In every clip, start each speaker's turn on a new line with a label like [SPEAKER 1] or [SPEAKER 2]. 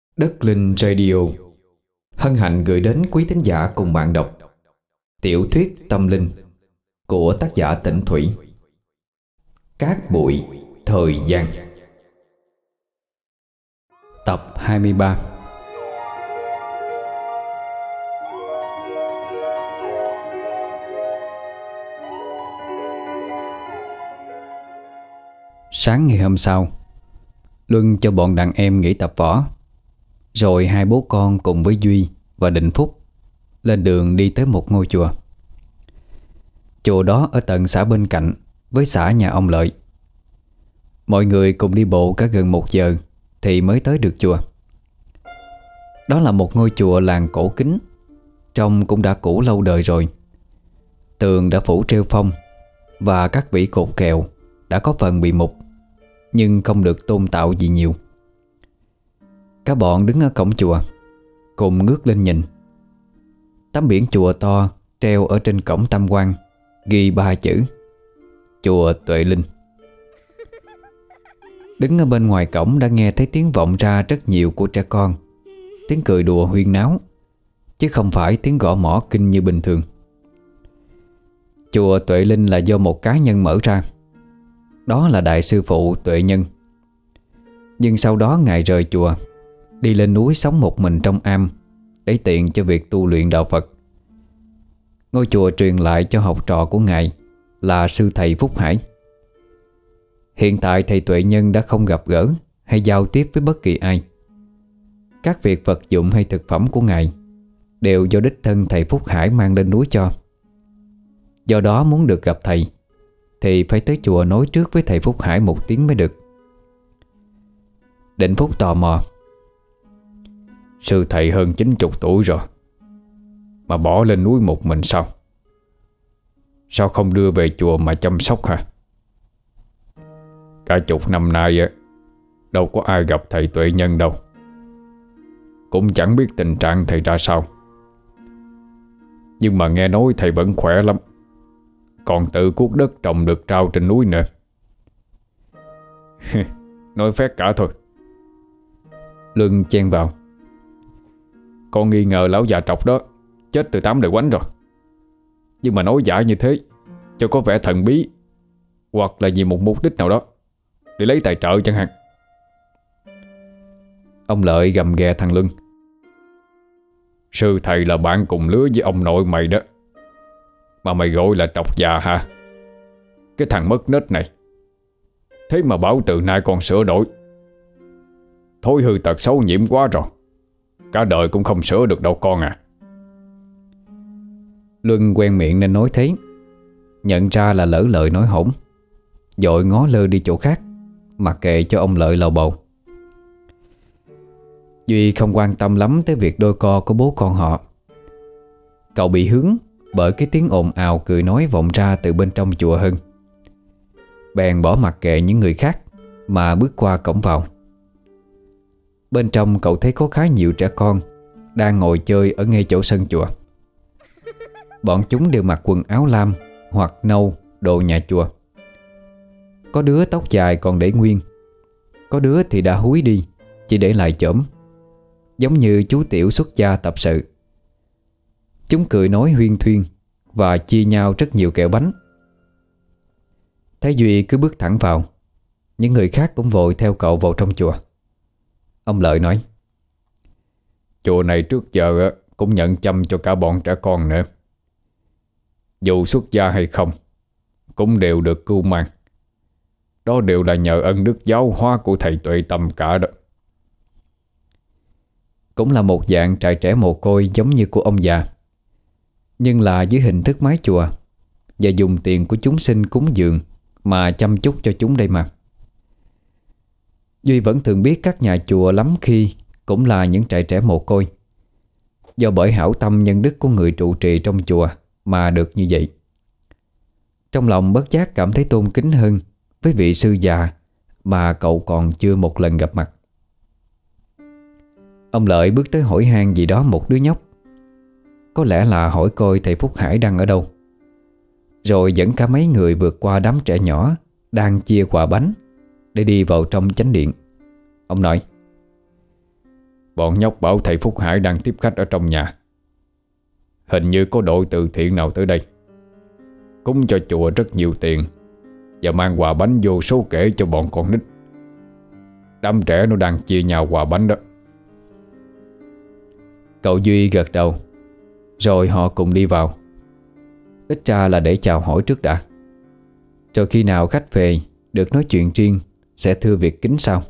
[SPEAKER 1] Đất Linh Radio hân hạnh gửi đến quý thính giả cùng bạn đọc tiểu thuyết tâm linh của tác giả Tĩnh Thủy. Cát bụi thời gian, tập 23. Sáng ngày hôm sau, Luân cho bọn đàn em nghỉ tập võ, rồi hai bố con cùng với Duy và Định Phúc lên đường đi tới một ngôi chùa. Chùa đó ở tận xã bên cạnh với xã nhà ông Lợi. Mọi người cùng đi bộ cả gần 1 giờ thì mới tới được chùa. Đó là một ngôi chùa làng cổ kính, trông cũng đã cũ lâu đời rồi. Tường đã phủ treo phong và các vỉ cột kèo đã có phần bị mục, nhưng không được tôn tạo gì nhiều. Các bọn đứng ở cổng chùa cùng ngước lên nhìn. Tấm biển chùa to treo ở trên cổng tam quan ghi 3 chữ: Chùa Tuệ Linh. Đứng ở bên ngoài cổng đã nghe thấy tiếng vọng ra rất nhiều của trẻ con, tiếng cười đùa huyên náo, chứ không phải tiếng gõ mõ kinh như bình thường. Chùa Tuệ Linh là do một cá nhân mở ra, đó là đại sư phụ Tuệ Nhân. Nhưng sau đó ngài rời chùa, đi lên núi sống một mình trong am để tiện cho việc tu luyện đạo Phật. Ngôi chùa truyền lại cho học trò của ngài là sư thầy Phúc Hải. Hiện tại thầy Tuệ Nhân đã không gặp gỡ hay giao tiếp với bất kỳ ai. Các việc vật dụng hay thực phẩm của ngài đều do đích thân thầy Phúc Hải mang lên núi cho. Do đó muốn được gặp thầy thì phải tới chùa nói trước với thầy Phúc Hải 1 tiếng mới được. Định Phúc tò mò: Sư thầy hơn 90 tuổi rồi mà bỏ lên núi một mình sao? Sao không đưa về chùa mà chăm sóc hả? Cả chục năm nay đâu có ai gặp thầy Tuệ Nhân đâu, cũng chẳng biết tình trạng thầy ra sao. Nhưng mà nghe nói thầy vẫn khỏe lắm, còn tự cuốc đất trồng được rau trên núi nữa. Nói phét cả thôi. Luân chen vào: Con nghi ngờ lão già trọc đó chết từ 8 đời oánh rồi. Nhưng mà nói giả như thế cho có vẻ thần bí, hoặc là vì một mục đích nào đó, để lấy tài trợ chẳng hạn. Ông Lợi gầm ghè thằng Luân: Sư thầy là bạn cùng lứa với ông nội mày đó, mà mày gọi là trọc già hả? Cái thằng mất nết này. Thế mà bảo từ nay con sửa đổi. Thói hư tật xấu nhiễm quá rồi, cả đời cũng không sửa được đâu con à. Luân quen miệng nên nói thế, nhận ra là lỡ lời nói hỗn, vội ngó lơ đi chỗ khác, mặc kệ cho ông Lợi lầu bầu. Duy không quan tâm lắm tới việc đôi co của bố con họ. Cậu bị hướng bởi cái tiếng ồn ào cười nói vọng ra từ bên trong chùa hơn. Bèn bỏ mặc kệ những người khác mà bước qua cổng vào. Bên trong cậu thấy có khá nhiều trẻ con đang ngồi chơi ở ngay chỗ sân chùa. Bọn chúng đều mặc quần áo lam hoặc nâu, đồ nhà chùa. Có đứa tóc dài còn để nguyên, có đứa thì đã húi đi, chỉ để lại chõm, giống như chú tiểu xuất gia tập sự. Chúng cười nói huyên thuyên và chia nhau rất nhiều kẹo bánh. Thấy Duy cứ bước thẳng vào, những người khác cũng vội theo cậu vào trong chùa. Ông Lợi nói: Chùa này trước giờ cũng nhận chăm cho cả bọn trẻ con nữa. Dù xuất gia hay không cũng đều được cưu mang. Đó đều là nhờ ân đức giáo hóa của thầy Tuệ Tâm cả đó. Cũng là một dạng trại trẻ mồ côi giống như của ông già, nhưng là dưới hình thức mái chùa, và dùng tiền của chúng sinh cúng dường mà chăm chút cho chúng đây mà. Duy vẫn thường biết các nhà chùa lắm khi cũng là những trại trẻ mồ côi, do bởi hảo tâm nhân đức của người trụ trì trong chùa mà được như vậy. Trong lòng bất giác cảm thấy tôn kính hơn với vị sư già mà cậu còn chưa một lần gặp mặt. Ông Lợi bước tới hỏi han gì đó một đứa nhóc, có lẽ là hỏi coi thầy Phúc Hải đang ở đâu, rồi dẫn cả mấy người vượt qua đám trẻ nhỏ đang chia quà bánh để đi vào trong chánh điện. Ông nói:
[SPEAKER 2] Bọn nhóc bảo thầy Phúc Hải đang tiếp khách ở trong nhà. Hình như có đội từ thiện nào tới đây, cúng cho chùa rất nhiều tiền và mang quà bánh vô số kể cho bọn con nít. Đám trẻ nó đang chia nhau quà bánh đó.
[SPEAKER 1] Cậu Duy gật đầu, rồi họ cùng đi vào. Ít ra là để chào hỏi trước đã, rồi khi nào khách về được nói chuyện riêng sẽ thưa việc kính sau.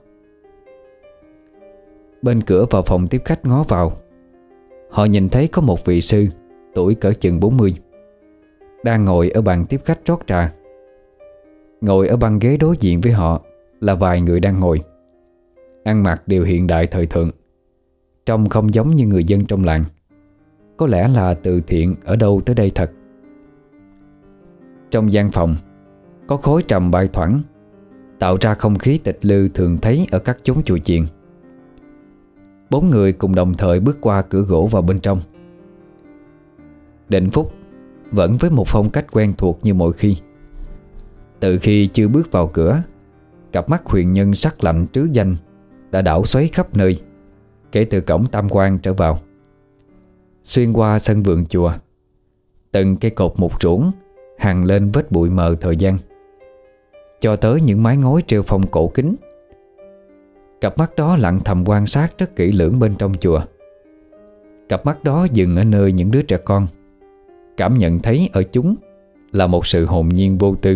[SPEAKER 1] Bên cửa vào phòng tiếp khách ngó vào, họ nhìn thấy có một vị sư tuổi cỡ chừng 40 đang ngồi ở bàn tiếp khách rót trà. Ngồi ở băng ghế đối diện với họ là vài người đang ngồi, ăn mặc đều hiện đại thời thượng, trông không giống như người dân trong làng. Có lẽ là từ thiện ở đâu tới đây thật. Trong gian phòng có khói trầm bay thoảng, tạo ra không khí tịch lư thường thấy ở các chốn chùa chiền. 4 người cùng đồng thời bước qua cửa gỗ vào bên trong. Định Phúc vẫn với một phong cách quen thuộc như mọi khi. Từ khi chưa bước vào cửa, cặp mắt huyền nhân sắc lạnh trứ danh đã đảo xoáy khắp nơi, kể từ cổng tam quan trở vào. Xuyên qua sân vườn chùa, từng cây cột mục ruỗng hằn lên vết bụi mờ thời gian, cho tới những mái ngói treo phong cổ kính. Cặp mắt đó lặng thầm quan sát rất kỹ lưỡng bên trong chùa. Cặp mắt đó dừng ở nơi những đứa trẻ con, cảm nhận thấy ở chúng là một sự hồn nhiên vô tư,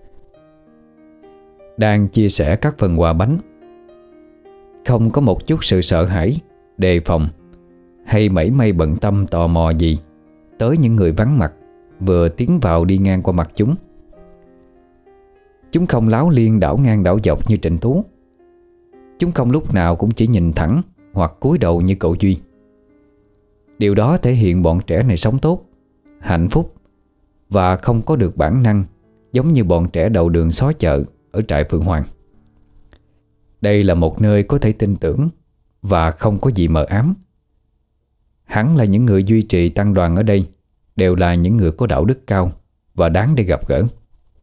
[SPEAKER 1] đang chia sẻ các phần quà bánh. Không có một chút sự sợ hãi, đề phòng hay mảy may bận tâm tò mò gì tới những người vắng mặt vừa tiến vào đi ngang qua mặt chúng. Chúng không láo liên đảo ngang đảo dọc như Trịnh Tú. Chúng không lúc nào cũng chỉ nhìn thẳng hoặc cúi đầu như cậu Duy. Điều đó thể hiện bọn trẻ này sống tốt, hạnh phúc và không có được bản năng giống như bọn trẻ đầu đường xó chợ ở trại Phượng Hoàng. Đây là một nơi có thể tin tưởng và không có gì mờ ám. Hẳn là những người duy trì tăng đoàn ở đây đều là những người có đạo đức cao và đáng để gặp gỡ.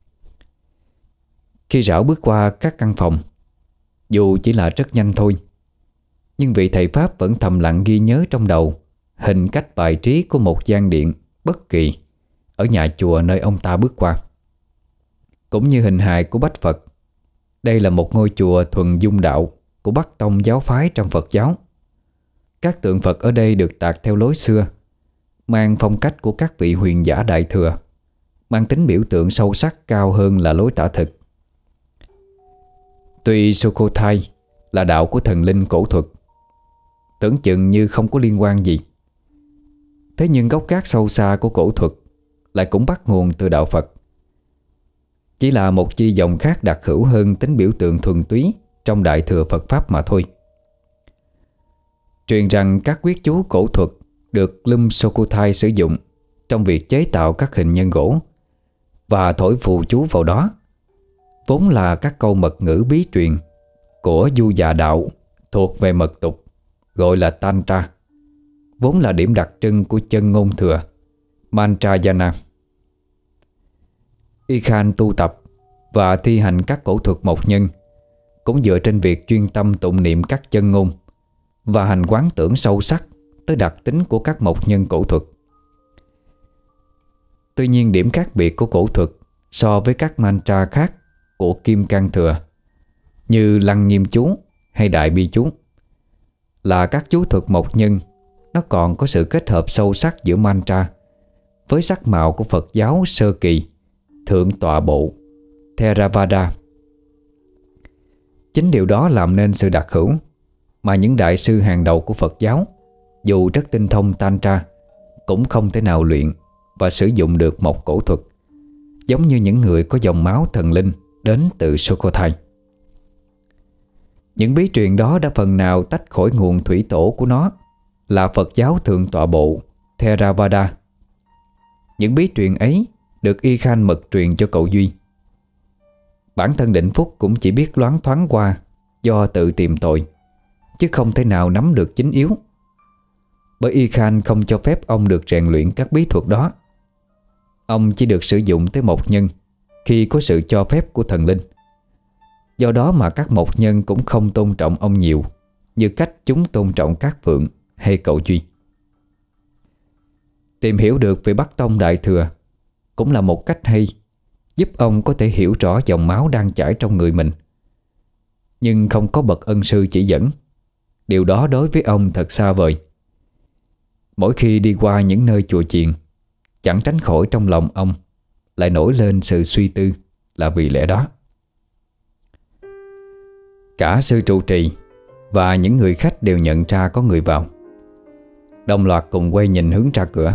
[SPEAKER 1] Khi Rảo bước qua các căn phòng, dù chỉ là rất nhanh thôi, nhưng vị thầy Pháp vẫn thầm lặng ghi nhớ trong đầu hình cách bài trí của một gian điện bất kỳ ở nhà chùa nơi ông ta bước qua, cũng như hình hài của Bách Phật. Đây là một ngôi chùa thuần dung đạo của Bắc Tông giáo phái trong Phật giáo. Các tượng Phật ở đây được tạc theo lối xưa, mang phong cách của các vị huyền giả đại thừa, mang tính biểu tượng sâu sắc cao hơn là lối tả thực. Tuy Sukhothai là đạo của thần linh cổ thuật, tưởng chừng như không có liên quan gì, thế nhưng gốc gác sâu xa của cổ thuật lại cũng bắt nguồn từ đạo Phật. Chỉ là một chi dòng khác đặc hữu hơn tính biểu tượng thuần túy trong đại thừa Phật Pháp mà thôi. Truyền rằng các quyết chú cổ thuật được Lum Sukhothai sử dụng trong việc chế tạo các hình nhân gỗ và thổi phù chú vào đó, vốn là các câu mật ngữ bí truyền của du già đạo thuộc về mật tục, gọi là Tantra, vốn là điểm đặc trưng của chân ngôn thừa Mantrayana. Y Khan tu tập và thi hành các cổ thuật mộc nhân cũng dựa trên việc chuyên tâm tụng niệm các chân ngôn và hành quán tưởng sâu sắc tới đặc tính của các mộc nhân cổ thuật. Tuy nhiên, điểm khác biệt của cổ thuật so với các mantra khác của Kim Cang Thừa như Lăng Nghiêm Chú hay Đại Bi Chú là các chú thuật mộc nhân nó còn có sự kết hợp sâu sắc giữa mantra với sắc màu của Phật giáo sơ kỳ Thượng Tọa Bộ Theravada. Chính điều đó làm nên sự đặc hữu mà những đại sư hàng đầu của Phật giáo, dù rất tinh thông Tantra, cũng không thể nào luyện và sử dụng được một cổ thuật giống như những người có dòng máu thần linh đến từ Sukhothai. Những bí truyền đó đã phần nào tách khỏi nguồn thủy tổ của nó là Phật giáo Thượng Tọa Bộ Theravada. Những bí truyền ấy được Y Khan mật truyền cho cậu Duy. Bản thân Định Phúc cũng chỉ biết loáng thoáng qua do tự tìm tội, chứ không thể nào nắm được chính yếu, bởi Y Khan không cho phép ông được rèn luyện các bí thuật đó. Ông chỉ được sử dụng tới mộc nhân khi có sự cho phép của thần linh. Do đó mà các mộc nhân cũng không tôn trọng ông nhiều như cách chúng tôn trọng Cát Phượng hay cậu Duy. Tìm hiểu được về Bắc Tông Đại Thừa cũng là một cách hay giúp ông có thể hiểu rõ dòng máu đang chảy trong người mình. Nhưng không có bậc ân sư chỉ dẫn, điều đó đối với ông thật xa vời. Mỗi khi đi qua những nơi chùa chiền, chẳng tránh khỏi trong lòng ông lại nổi lên sự suy tư là vì lẽ đó. Cả sư trụ trì và những người khách đều nhận ra có người vào, đồng loạt cùng quay nhìn hướng ra cửa.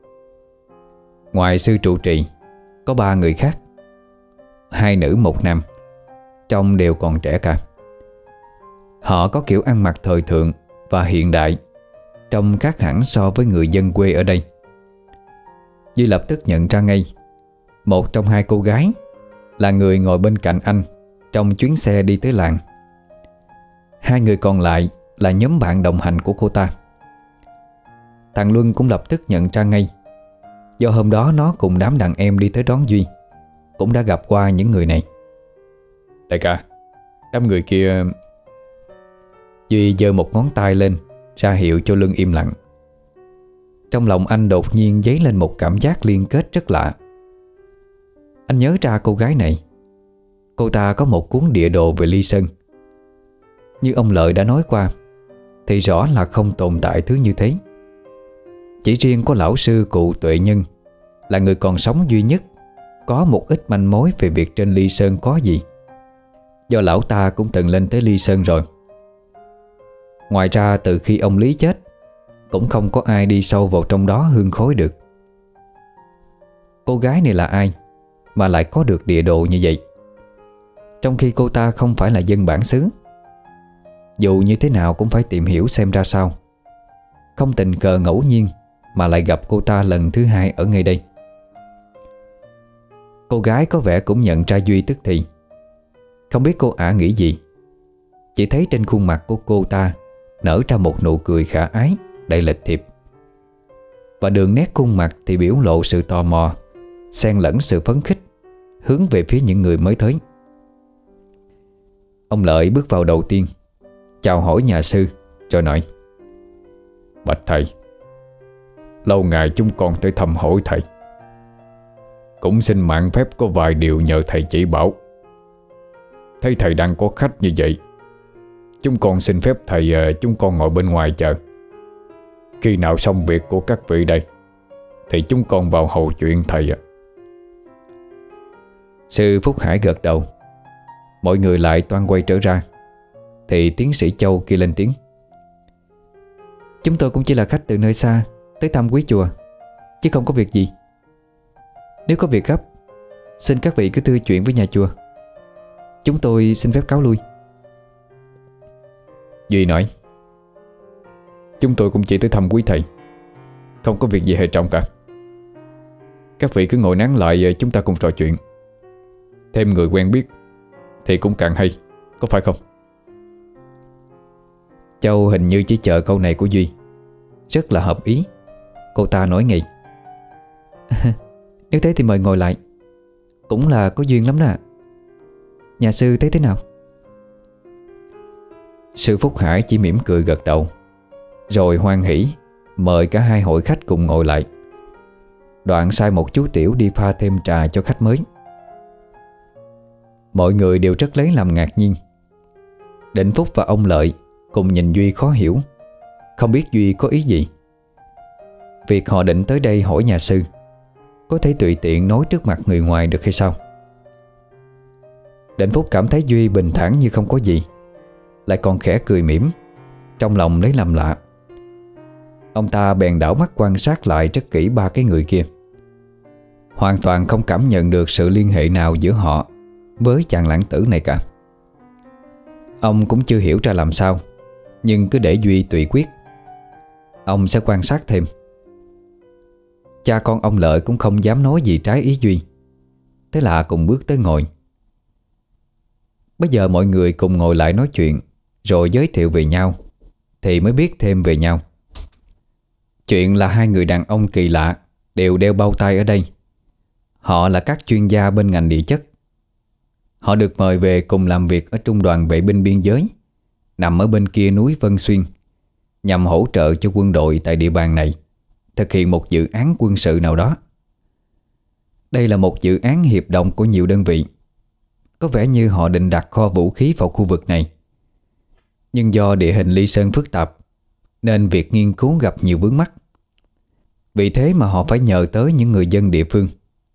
[SPEAKER 1] Ngoài sư trụ trì, có 3 người khác, 2 nữ 1 nam, trông đều còn trẻ cả. Họ có kiểu ăn mặc thời thượng và hiện đại, trông khác hẳn so với người dân quê ở đây. Duy lập tức nhận ra ngay, một trong 2 cô gái là người ngồi bên cạnh anh trong chuyến xe đi tới làng. 2 người còn lại là nhóm bạn đồng hành của cô ta. Thằng Luân cũng lập tức nhận ra ngay, do hôm đó nó cùng đám đàn em đi tới đón Duy, cũng đã gặp qua những người này.
[SPEAKER 2] Đại ca, đám người kia...
[SPEAKER 1] Duy giơ một ngón tay lên ra hiệu cho Luân im lặng. Trong lòng anh đột nhiên dấy lên một cảm giác liên kết rất lạ. Anh nhớ ra cô gái này. Cô ta có một cuốn địa đồ về Ly Sơn. Như ông Lợi đã nói qua, thì rõ là không tồn tại thứ như thế. Chỉ riêng có lão sư cụ Tuệ Nhân là người còn sống duy nhất có một ít manh mối về việc trên Ly Sơn có gì, do lão ta cũng từng lên tới Ly Sơn rồi. Ngoài ra từ khi ông Lý chết, cũng không có ai đi sâu vào trong đó hương khói được. Cô gái này là ai mà lại có được địa đồ như vậy, trong khi cô ta không phải là dân bản xứ? Dù như thế nào cũng phải tìm hiểu xem ra sao, không tình cờ ngẫu nhiên mà lại gặp cô ta lần thứ 2 ở ngay đây. Cô gái có vẻ cũng nhận ra Duy tức thì. Không biết cô ả nghĩ gì, chỉ thấy trên khuôn mặt của cô ta nở ra một nụ cười khả ái đầy lịch thiệp, và đường nét khuôn mặt thì biểu lộ sự tò mò xen lẫn sự phấn khích hướng về phía những người mới tới. Ông Lợi bước vào đầu tiên, chào hỏi nhà sư rồi nói:
[SPEAKER 2] Bạch thầy, lâu ngày chúng con tới thăm hỏi thầy, cũng xin mạng phép có vài điều nhờ thầy chỉ bảo. Thấy thầy đang có khách như vậy, chúng con xin phép thầy chúng con ngồi bên ngoài chờ. Khi nào xong việc của các vị đây thì chúng con vào hầu chuyện thầy ạ.
[SPEAKER 1] Sư Phúc Hải gật đầu. Mọi người lại toan quay trở ra, thì tiến sĩ Châu kia lên tiếng: Chúng tôi cũng chỉ là khách từ nơi xa tới thăm quý chùa, chứ không có việc gì. Nếu có việc gấp, xin các vị cứ thư chuyện với nhà chùa. Chúng tôi xin phép cáo lui.
[SPEAKER 2] Duy nói: Chúng tôi cũng chỉ tới thăm quý thầy, không có việc gì hệ trọng cả. Các vị cứ ngồi nán lại, chúng ta cùng trò chuyện. Thêm người quen biết thì cũng càng hay, có phải không?
[SPEAKER 1] Châu hình như chỉ chờ câu này của Duy, rất là hợp ý. Cô ta nói ngay: Nếu thế thì mời ngồi lại, cũng là có duyên lắm đó. Nhà sư thấy thế nào? Sư Phúc Hải chỉ mỉm cười gật đầu, rồi hoan hỉ mời cả 2 hội khách cùng ngồi lại. Đoạn sai một chú Tiểu đi pha thêm trà cho khách mới. Mọi người đều rất lấy làm ngạc nhiên. Định Phúc và ông Lợi cùng nhìn Duy khó hiểu, không biết Duy có ý gì. Việc họ định tới đây hỏi nhà sư có thể tùy tiện nói trước mặt người ngoài được hay sao? Định Phúc cảm thấy Duy bình thản như không có gì, lại còn khẽ cười mỉm, trong lòng lấy làm lạ. Ông ta bèn đảo mắt quan sát lại rất kỹ 3 cái người kia, hoàn toàn không cảm nhận được sự liên hệ nào giữa họ với chàng lãng tử này cả. Ông cũng chưa hiểu ra làm sao, nhưng cứ để Duy tùy quyết. Ông sẽ quan sát thêm. Cha con ông Lợi cũng không dám nói gì trái ý Duy, thế là cùng bước tới ngồi. Bây giờ mọi người cùng ngồi lại nói chuyện, rồi giới thiệu về nhau, thì mới biết thêm về nhau. Chuyện là 2 người đàn ông kỳ lạ đều đeo bao tay ở đây. Họ là các chuyên gia bên ngành địa chất. Họ được mời về cùng làm việc ở Trung đoàn Vệ binh Biên giới, nằm ở bên kia núi Vân Xuyên, nhằm hỗ trợ cho quân đội tại địa bàn này thực hiện một dự án quân sự nào đó. Đây là một dự án hiệp đồng của nhiều đơn vị. Có vẻ như họ định đặt kho vũ khí vào khu vực này. Nhưng do địa hình Ly Sơn phức tạp nên việc nghiên cứu gặp nhiều vướng mắc. Vì thế mà họ phải nhờ tới những người dân địa phương.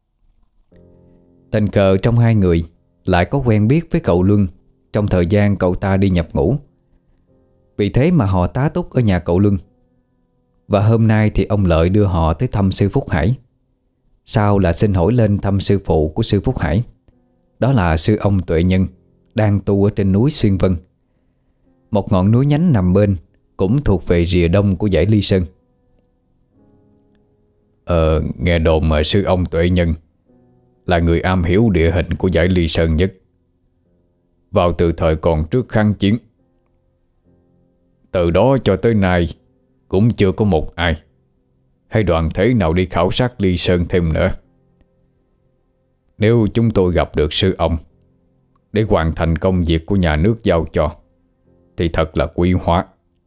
[SPEAKER 1] Tình cờ trong hai người lại có quen biết với cậu Luân trong thời gian cậu ta đi nhập ngũ. Vì thế mà họ tá túc ở nhà cậu Luân. Và hôm nay thì ông Lợi đưa họ tới thăm sư Phúc Hải. Sau là xin hỏi lên thăm sư phụ của sư Phúc Hải. Đó là sư ông Tuệ Nhân, đang tu ở trên núi Xuyên Vân, một ngọn núi nhánh nằm bên, cũng thuộc về rìa đông của dãy Ly Sơn.
[SPEAKER 2] Nghe đồn mà sư ông Tuệ Nhân là người am hiểu địa hình của dãy Ly Sơn nhất, vào từ thời còn trước kháng chiến. Từ đó cho tới nay cũng chưa có một ai hay đoàn thể nào đi khảo sát Ly Sơn thêm nữa. Nếu chúng tôi gặp được sư ông để hoàn thành công việc của nhà nước giao cho thì thật là quý hóa.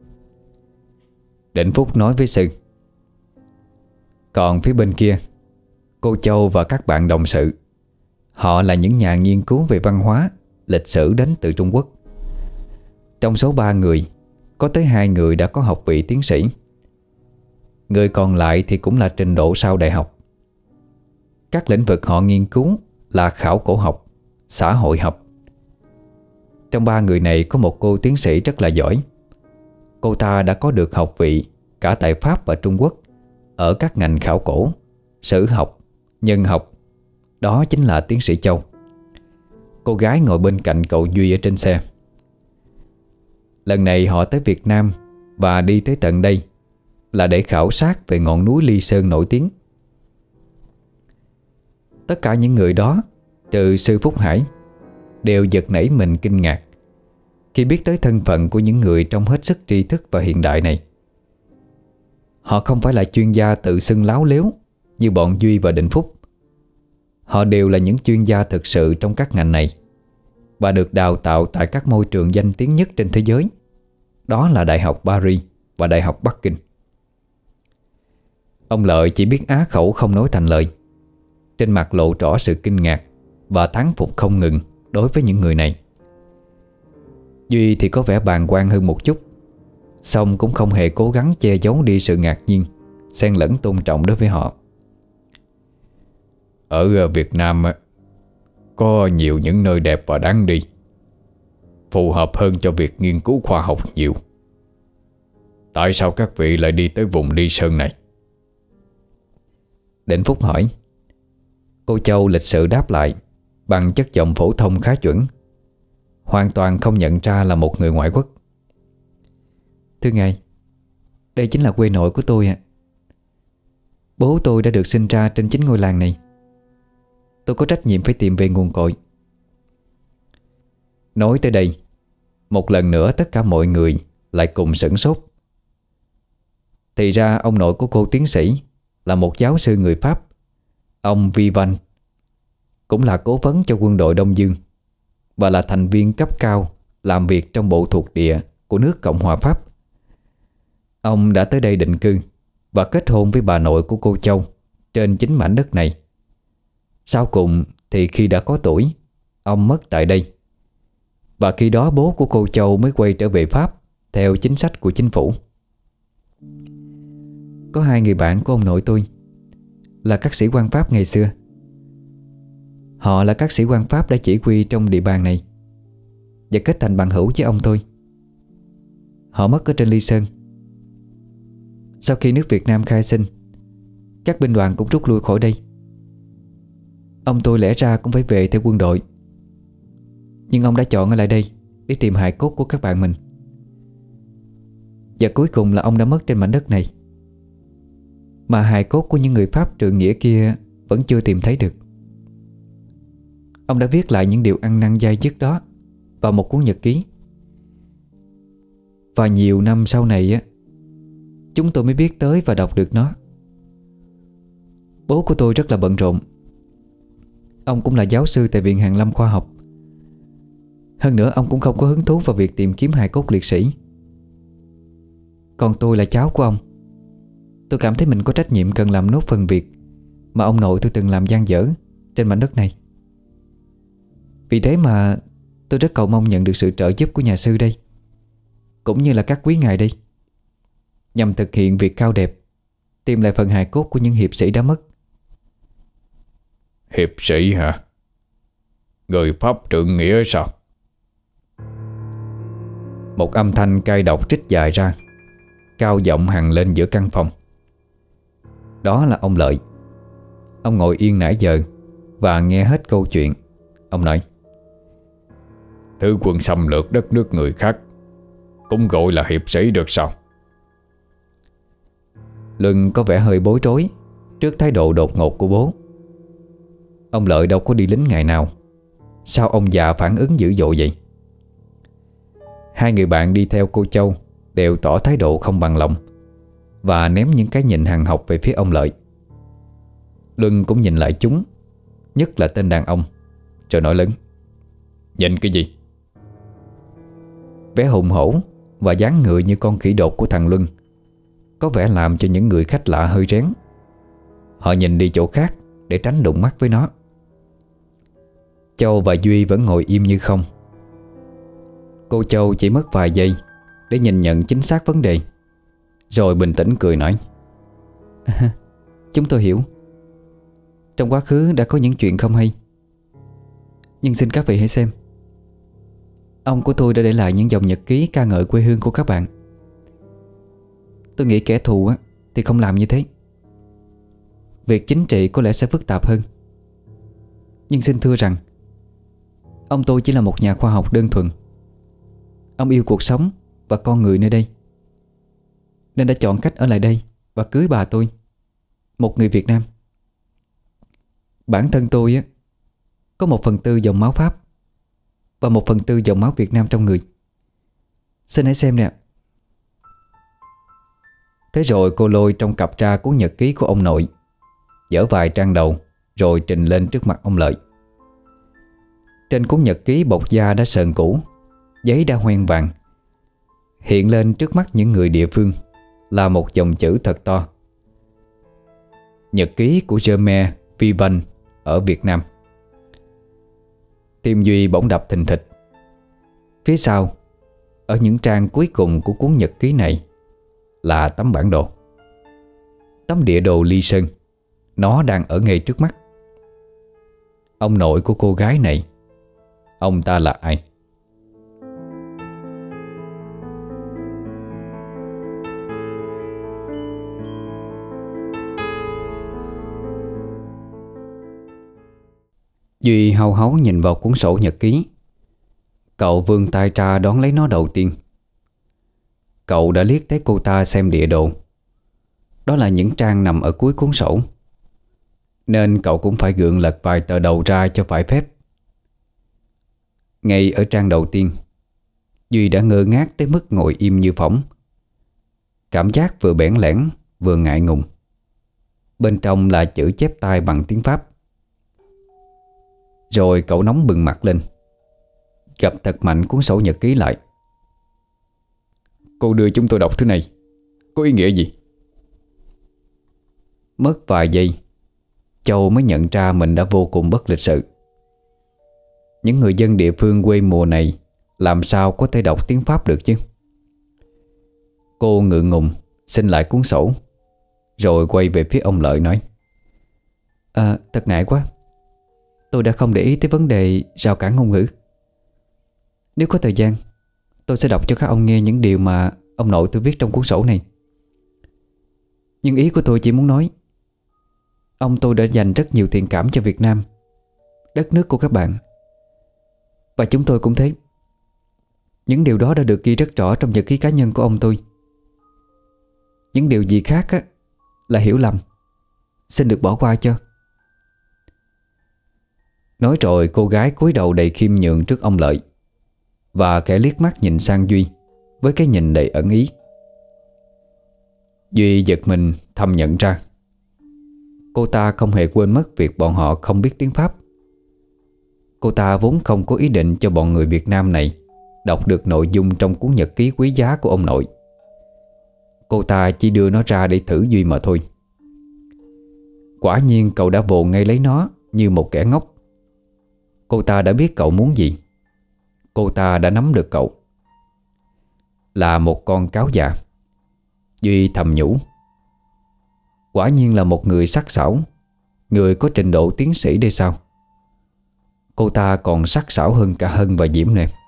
[SPEAKER 1] Định Phúc nói với sư. Còn phía bên kia, cô Châu và các bạn đồng sự, họ là những nhà nghiên cứu về văn hóa, lịch sử đến từ Trung Quốc. Trong số 3 người, có tới 2 người đã có học vị tiến sĩ. Người còn lại thì cũng là trình độ sau đại học. Các lĩnh vực họ nghiên cứu là khảo cổ học, xã hội học. Trong 3 người này có một cô tiến sĩ rất là giỏi. Cô ta đã có được học vị cả tại Pháp và Trung Quốc ở các ngành khảo cổ, sử học, nhân học. Đó chính là tiến sĩ Châu. Cô gái ngồi bên cạnh cậu Duy ở trên xe. Lần này họ tới Việt Nam và đi tới tận đây là để khảo sát về ngọn núi Ly Sơn nổi tiếng. Tất cả những người đó, trừ sư Phúc Hải, đều giật nảy mình kinh ngạc khi biết tới thân phận của những người trong hết sức tri thức và hiện đại này. Họ không phải là chuyên gia tự xưng láo lếu như bọn Duy và Định Phúc. Họ đều là những chuyên gia thực sự trong các ngành này và được đào tạo tại các môi trường danh tiếng nhất trên thế giới. Đó là Đại học Paris và Đại học Bắc Kinh. Ông Lợi chỉ biết á khẩu không nói thành lời. Trên mặt lộ rõ sự kinh ngạc và thán phục không ngừng đối với những người này. Duy thì có vẻ bàng quan hơn một chút, song cũng không hề cố gắng che giấu đi sự ngạc nhiên, xen lẫn tôn trọng đối với họ.
[SPEAKER 2] Ở Việt Nam có nhiều những nơi đẹp và đáng đi, phù hợp hơn cho việc nghiên cứu khoa học nhiều. Tại sao các vị lại đi tới vùng Ly Sơn này?
[SPEAKER 1] Định Phúc hỏi. Cô Châu lịch sự đáp lại bằng chất giọng phổ thông khá chuẩn, hoàn toàn không nhận ra là một người ngoại quốc. Thưa ngài, đây chính là quê nội của tôi ạ. Bố tôi đã được sinh ra trên chính ngôi làng này. Tôi có trách nhiệm phải tìm về nguồn cội. Nói tới đây, một lần nữa tất cả mọi người lại cùng sửng sốt. Thì ra ông nội của cô tiến sĩ là một giáo sư người Pháp, ông Vivan, cũng là cố vấn cho quân đội Đông Dương và là thành viên cấp cao làm việc trong bộ thuộc địa của nước Cộng hòa Pháp. Ông đã tới đây định cư và kết hôn với bà nội của cô Châu trên chính mảnh đất này. Sau cùng thì khi đã có tuổi, ông mất tại đây. Và khi đó bố của cô Châu mới quay trở về Pháp theo chính sách của chính phủ. Có 2 người bạn của ông nội tôi là các sĩ quan Pháp ngày xưa. Họ là các sĩ quan Pháp đã chỉ huy trong địa bàn này và kết thành bằng hữu với ông tôi. Họ mất ở trên Ly Sơn. Sau khi nước Việt Nam khai sinh, các binh đoàn cũng rút lui khỏi đây. Ông tôi lẽ ra cũng phải về theo quân đội, nhưng ông đã chọn ở lại đây để tìm hài cốt của các bạn mình. Và cuối cùng là ông đã mất trên mảnh đất này, mà hài cốt của những người Pháp trượng nghĩa kia vẫn chưa tìm thấy được. Ông đã viết lại những điều ăn năn dai dứt đó vào một cuốn nhật ký. Và nhiều năm sau này á, chúng tôi mới biết tới và đọc được nó. Bố của tôi rất là bận rộn. Ông cũng là giáo sư tại Viện Hàn Lâm Khoa học. Hơn nữa ông cũng không có hứng thú vào việc tìm kiếm hài cốt liệt sĩ. Còn tôi là cháu của ông, tôi cảm thấy mình có trách nhiệm cần làm nốt phần việc mà ông nội tôi từng làm dang dở trên mảnh đất này. Vì thế mà tôi rất cầu mong nhận được sự trợ giúp của nhà sư đây, cũng như là các quý ngài đây, nhằm thực hiện việc cao đẹp tìm lại phần hài cốt của những hiệp sĩ đã mất.
[SPEAKER 2] Hiệp sĩ hả? Người Pháp trượng nghĩa sao?
[SPEAKER 1] Một âm thanh cay độc trích dài ra, cao giọng hằn lên giữa căn phòng. Đó là ông Lợi. Ông ngồi yên nãy giờ và nghe hết câu chuyện. Ông nói:
[SPEAKER 2] Thứ quân xâm lược đất nước người khác cũng gọi là hiệp sĩ được sao?
[SPEAKER 1] Luân có vẻ hơi bối rối trước thái độ đột ngột của bố. Ông Lợi đâu có đi lính ngày nào, sao ông già phản ứng dữ dội vậy? Hai người bạn đi theo cô Châu đều tỏ thái độ không bằng lòng và ném những cái nhìn hằn học về phía ông Lợi. Luân cũng nhìn lại chúng, nhất là tên đàn ông, rồi nói lớn:
[SPEAKER 2] Nhìn cái gì?
[SPEAKER 1] Vẻ hùng hổ và dáng người như con khỉ đột của thằng Luân có vẻ làm cho những người khách lạ hơi rén. Họ nhìn đi chỗ khác để tránh đụng mắt với nó. Châu và Duy vẫn ngồi im như không. Cô Châu chỉ mất vài giây để nhìn nhận chính xác vấn đề, rồi bình tĩnh cười nói: Chúng tôi hiểu. Trong quá khứ đã có những chuyện không hay, nhưng xin các vị hãy xem. Ông của tôi đã để lại những dòng nhật ký ca ngợi quê hương của các bạn. Tôi nghĩ kẻ thù thì không làm như thế. Việc chính trị có lẽ sẽ phức tạp hơn, nhưng xin thưa rằng ông tôi chỉ là một nhà khoa học đơn thuần. Ông yêu cuộc sống và con người nơi đây, nên đã chọn cách ở lại đây và cưới bà tôi, một người Việt Nam. Bản thân tôi có 1/4 dòng máu Pháp và 1/4 dòng máu Việt Nam trong người. Xin hãy xem nè. Thế rồi cô lôi trong cặp ra cuốn nhật ký của ông nội, dở vài trang đầu rồi trình lên trước mặt ông Lợi. Trên cuốn nhật ký bọc da đã sờn cũ, giấy đã hoen vàng, hiện lên trước mắt những người địa phương là một dòng chữ thật to: Nhật ký của Germain Vivan ở Việt Nam. Tim Duy bỗng đập thình thịch. Phía sau, ở những trang cuối cùng của cuốn nhật ký này, là tấm bản đồ, tấm địa đồ Ly Sơn. Nó đang ở ngay trước mắt. Ông nội của cô gái này, ông ta là ai? Duy hau háu nhìn vào cuốn sổ nhật ký. Cậu vươn tay ra đón lấy nó đầu tiên. Cậu đã liếc thấy cô ta xem địa đồ. Đó là những trang nằm ở cuối cuốn sổ, nên cậu cũng phải gượng lật vài tờ đầu ra cho phải phép. Ngay ở trang đầu tiên, Duy đã ngơ ngác tới mức ngồi im như phỏng. Cảm giác vừa bẽn lẽn vừa ngại ngùng. Bên trong là chữ chép tay bằng tiếng Pháp. Rồi cậu nóng bừng mặt lên, gập thật mạnh cuốn sổ nhật ký lại.
[SPEAKER 2] Cô đưa chúng tôi đọc thứ này có ý nghĩa gì?
[SPEAKER 1] Mất vài giây, Châu mới nhận ra mình đã vô cùng bất lịch sự. Những người dân địa phương quê mùa này làm sao có thể đọc tiếng Pháp được chứ? Cô ngượng ngùng xin lại cuốn sổ, rồi quay về phía ông Lợi nói: Thật ngại quá, tôi đã không để ý tới vấn đề rào cản ngôn ngữ. Nếu có thời gian, tôi sẽ đọc cho các ông nghe những điều mà ông nội tôi viết trong cuốn sổ này. Nhưng ý của tôi chỉ muốn nói, ông tôi đã dành rất nhiều thiện cảm cho Việt Nam, đất nước của các bạn. Và chúng tôi cũng thế. Những điều đó đã được ghi rất rõ trong nhật ký cá nhân của ông tôi. Những điều gì khác là hiểu lầm, xin được bỏ qua cho. Nói rồi cô gái cúi đầu đầy khiêm nhường trước ông Lợi, và khẽ liếc mắt nhìn sang Duy với cái nhìn đầy ẩn ý. Duy giật mình thầm nhận ra cô ta không hề quên mất việc bọn họ không biết tiếng Pháp. cô ta vốn không có ý định cho bọn người Việt Nam này đọc được nội dung trong cuốn nhật ký quý giá của ông nội. Cô ta chỉ đưa nó ra để thử Duy mà thôi. Quả nhiên cậu đã vồ ngay lấy nó như một kẻ ngốc. Cô ta đã biết cậu muốn gì. Cô ta đã nắm được cậu. Là một con cáo già. Duy thầm nhủ. Quả nhiên là một người sắc sảo, người có trình độ tiến sĩ đây sao? Cô ta còn sắc sảo hơn cả Hân và Diễm nè.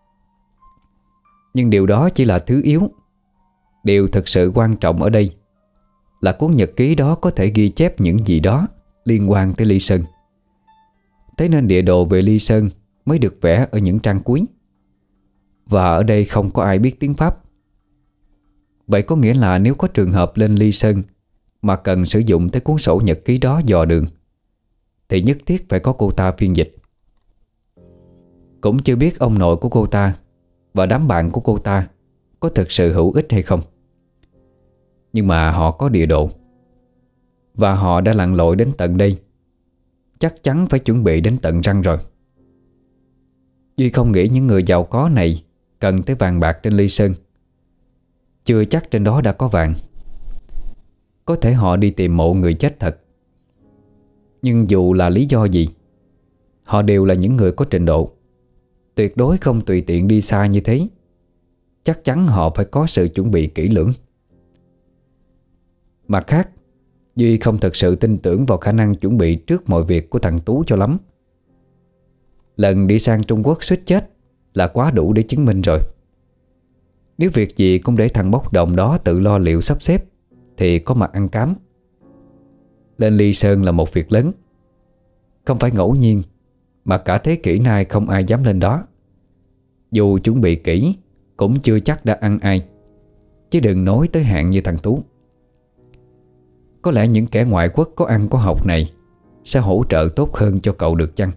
[SPEAKER 1] Nhưng điều đó chỉ là thứ yếu. Điều thực sự quan trọng ở đây là cuốn nhật ký đó có thể ghi chép những gì đó liên quan tới Ly Sơn. Thế nên địa đồ về Ly Sơn mới được vẽ ở những trang cuối. Và ở đây không có ai biết tiếng Pháp. Vậy có nghĩa là nếu có trường hợp lên Ly Sơn mà cần sử dụng tới cuốn sổ nhật ký đó dò đường, thì nhất thiết phải có cô ta phiên dịch. Cũng chưa biết ông nội của cô ta và đám bạn của cô ta có thực sự hữu ích hay không. Nhưng mà họ có địa đồ, và họ đã lặn lội đến tận đây, chắc chắn phải chuẩn bị đến tận răng rồi. Duy không nghĩ những người giàu có này cần tới vàng bạc trên Ly Sơn. Chưa chắc trên đó đã có vàng. Có thể họ đi tìm mộ người chết thật. Nhưng dù là lý do gì, họ đều là những người có trình độ, tuyệt đối không tùy tiện đi xa như thế. Chắc chắn họ phải có sự chuẩn bị kỹ lưỡng. Mặt khác, Duy không thực sự tin tưởng vào khả năng chuẩn bị trước mọi việc của thằng Tú cho lắm. Lần đi sang Trung Quốc suýt chết là quá đủ để chứng minh rồi. Nếu việc gì cũng để thằng bốc đồng đó tự lo liệu sắp xếp thì có mặt ăn cám. Lên Ly Sơn là một việc lớn, không phải ngẫu nhiên, mà cả thế kỷ nay không ai dám lên đó. Dù chuẩn bị kỹ cũng chưa chắc đã ăn ai, chứ đừng nói tới hạng như thằng Tú. Có lẽ những kẻ ngoại quốc có ăn có học này sẽ hỗ trợ tốt hơn cho cậu được chăng?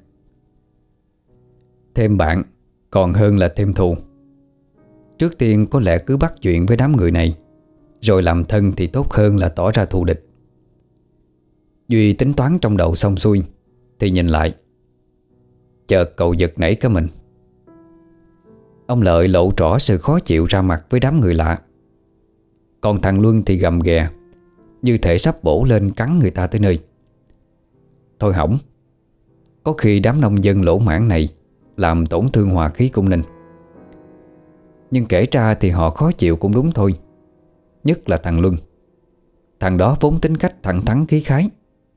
[SPEAKER 1] Thêm bạn còn hơn là thêm thù. Trước tiên có lẽ cứ bắt chuyện với đám người này, rồi làm thân thì tốt hơn là tỏ ra thù địch. Duy tính toán trong đầu xong xuôi thì nhìn lại, chợt cậu giật nảy cả mình. Ông Lợi lộ rõ sự khó chịu ra mặt với đám người lạ. Còn thằng Luân thì gầm ghè, như thể sắp bổ lên cắn người ta tới nơi. Thôi hỏng, có khi đám nông dân lỗ mãn này làm tổn thương hòa khí cung Ninh. Nhưng kể ra thì họ khó chịu cũng đúng thôi. Nhất là thằng Luân. Thằng đó vốn tính cách thẳng thắn khí khái.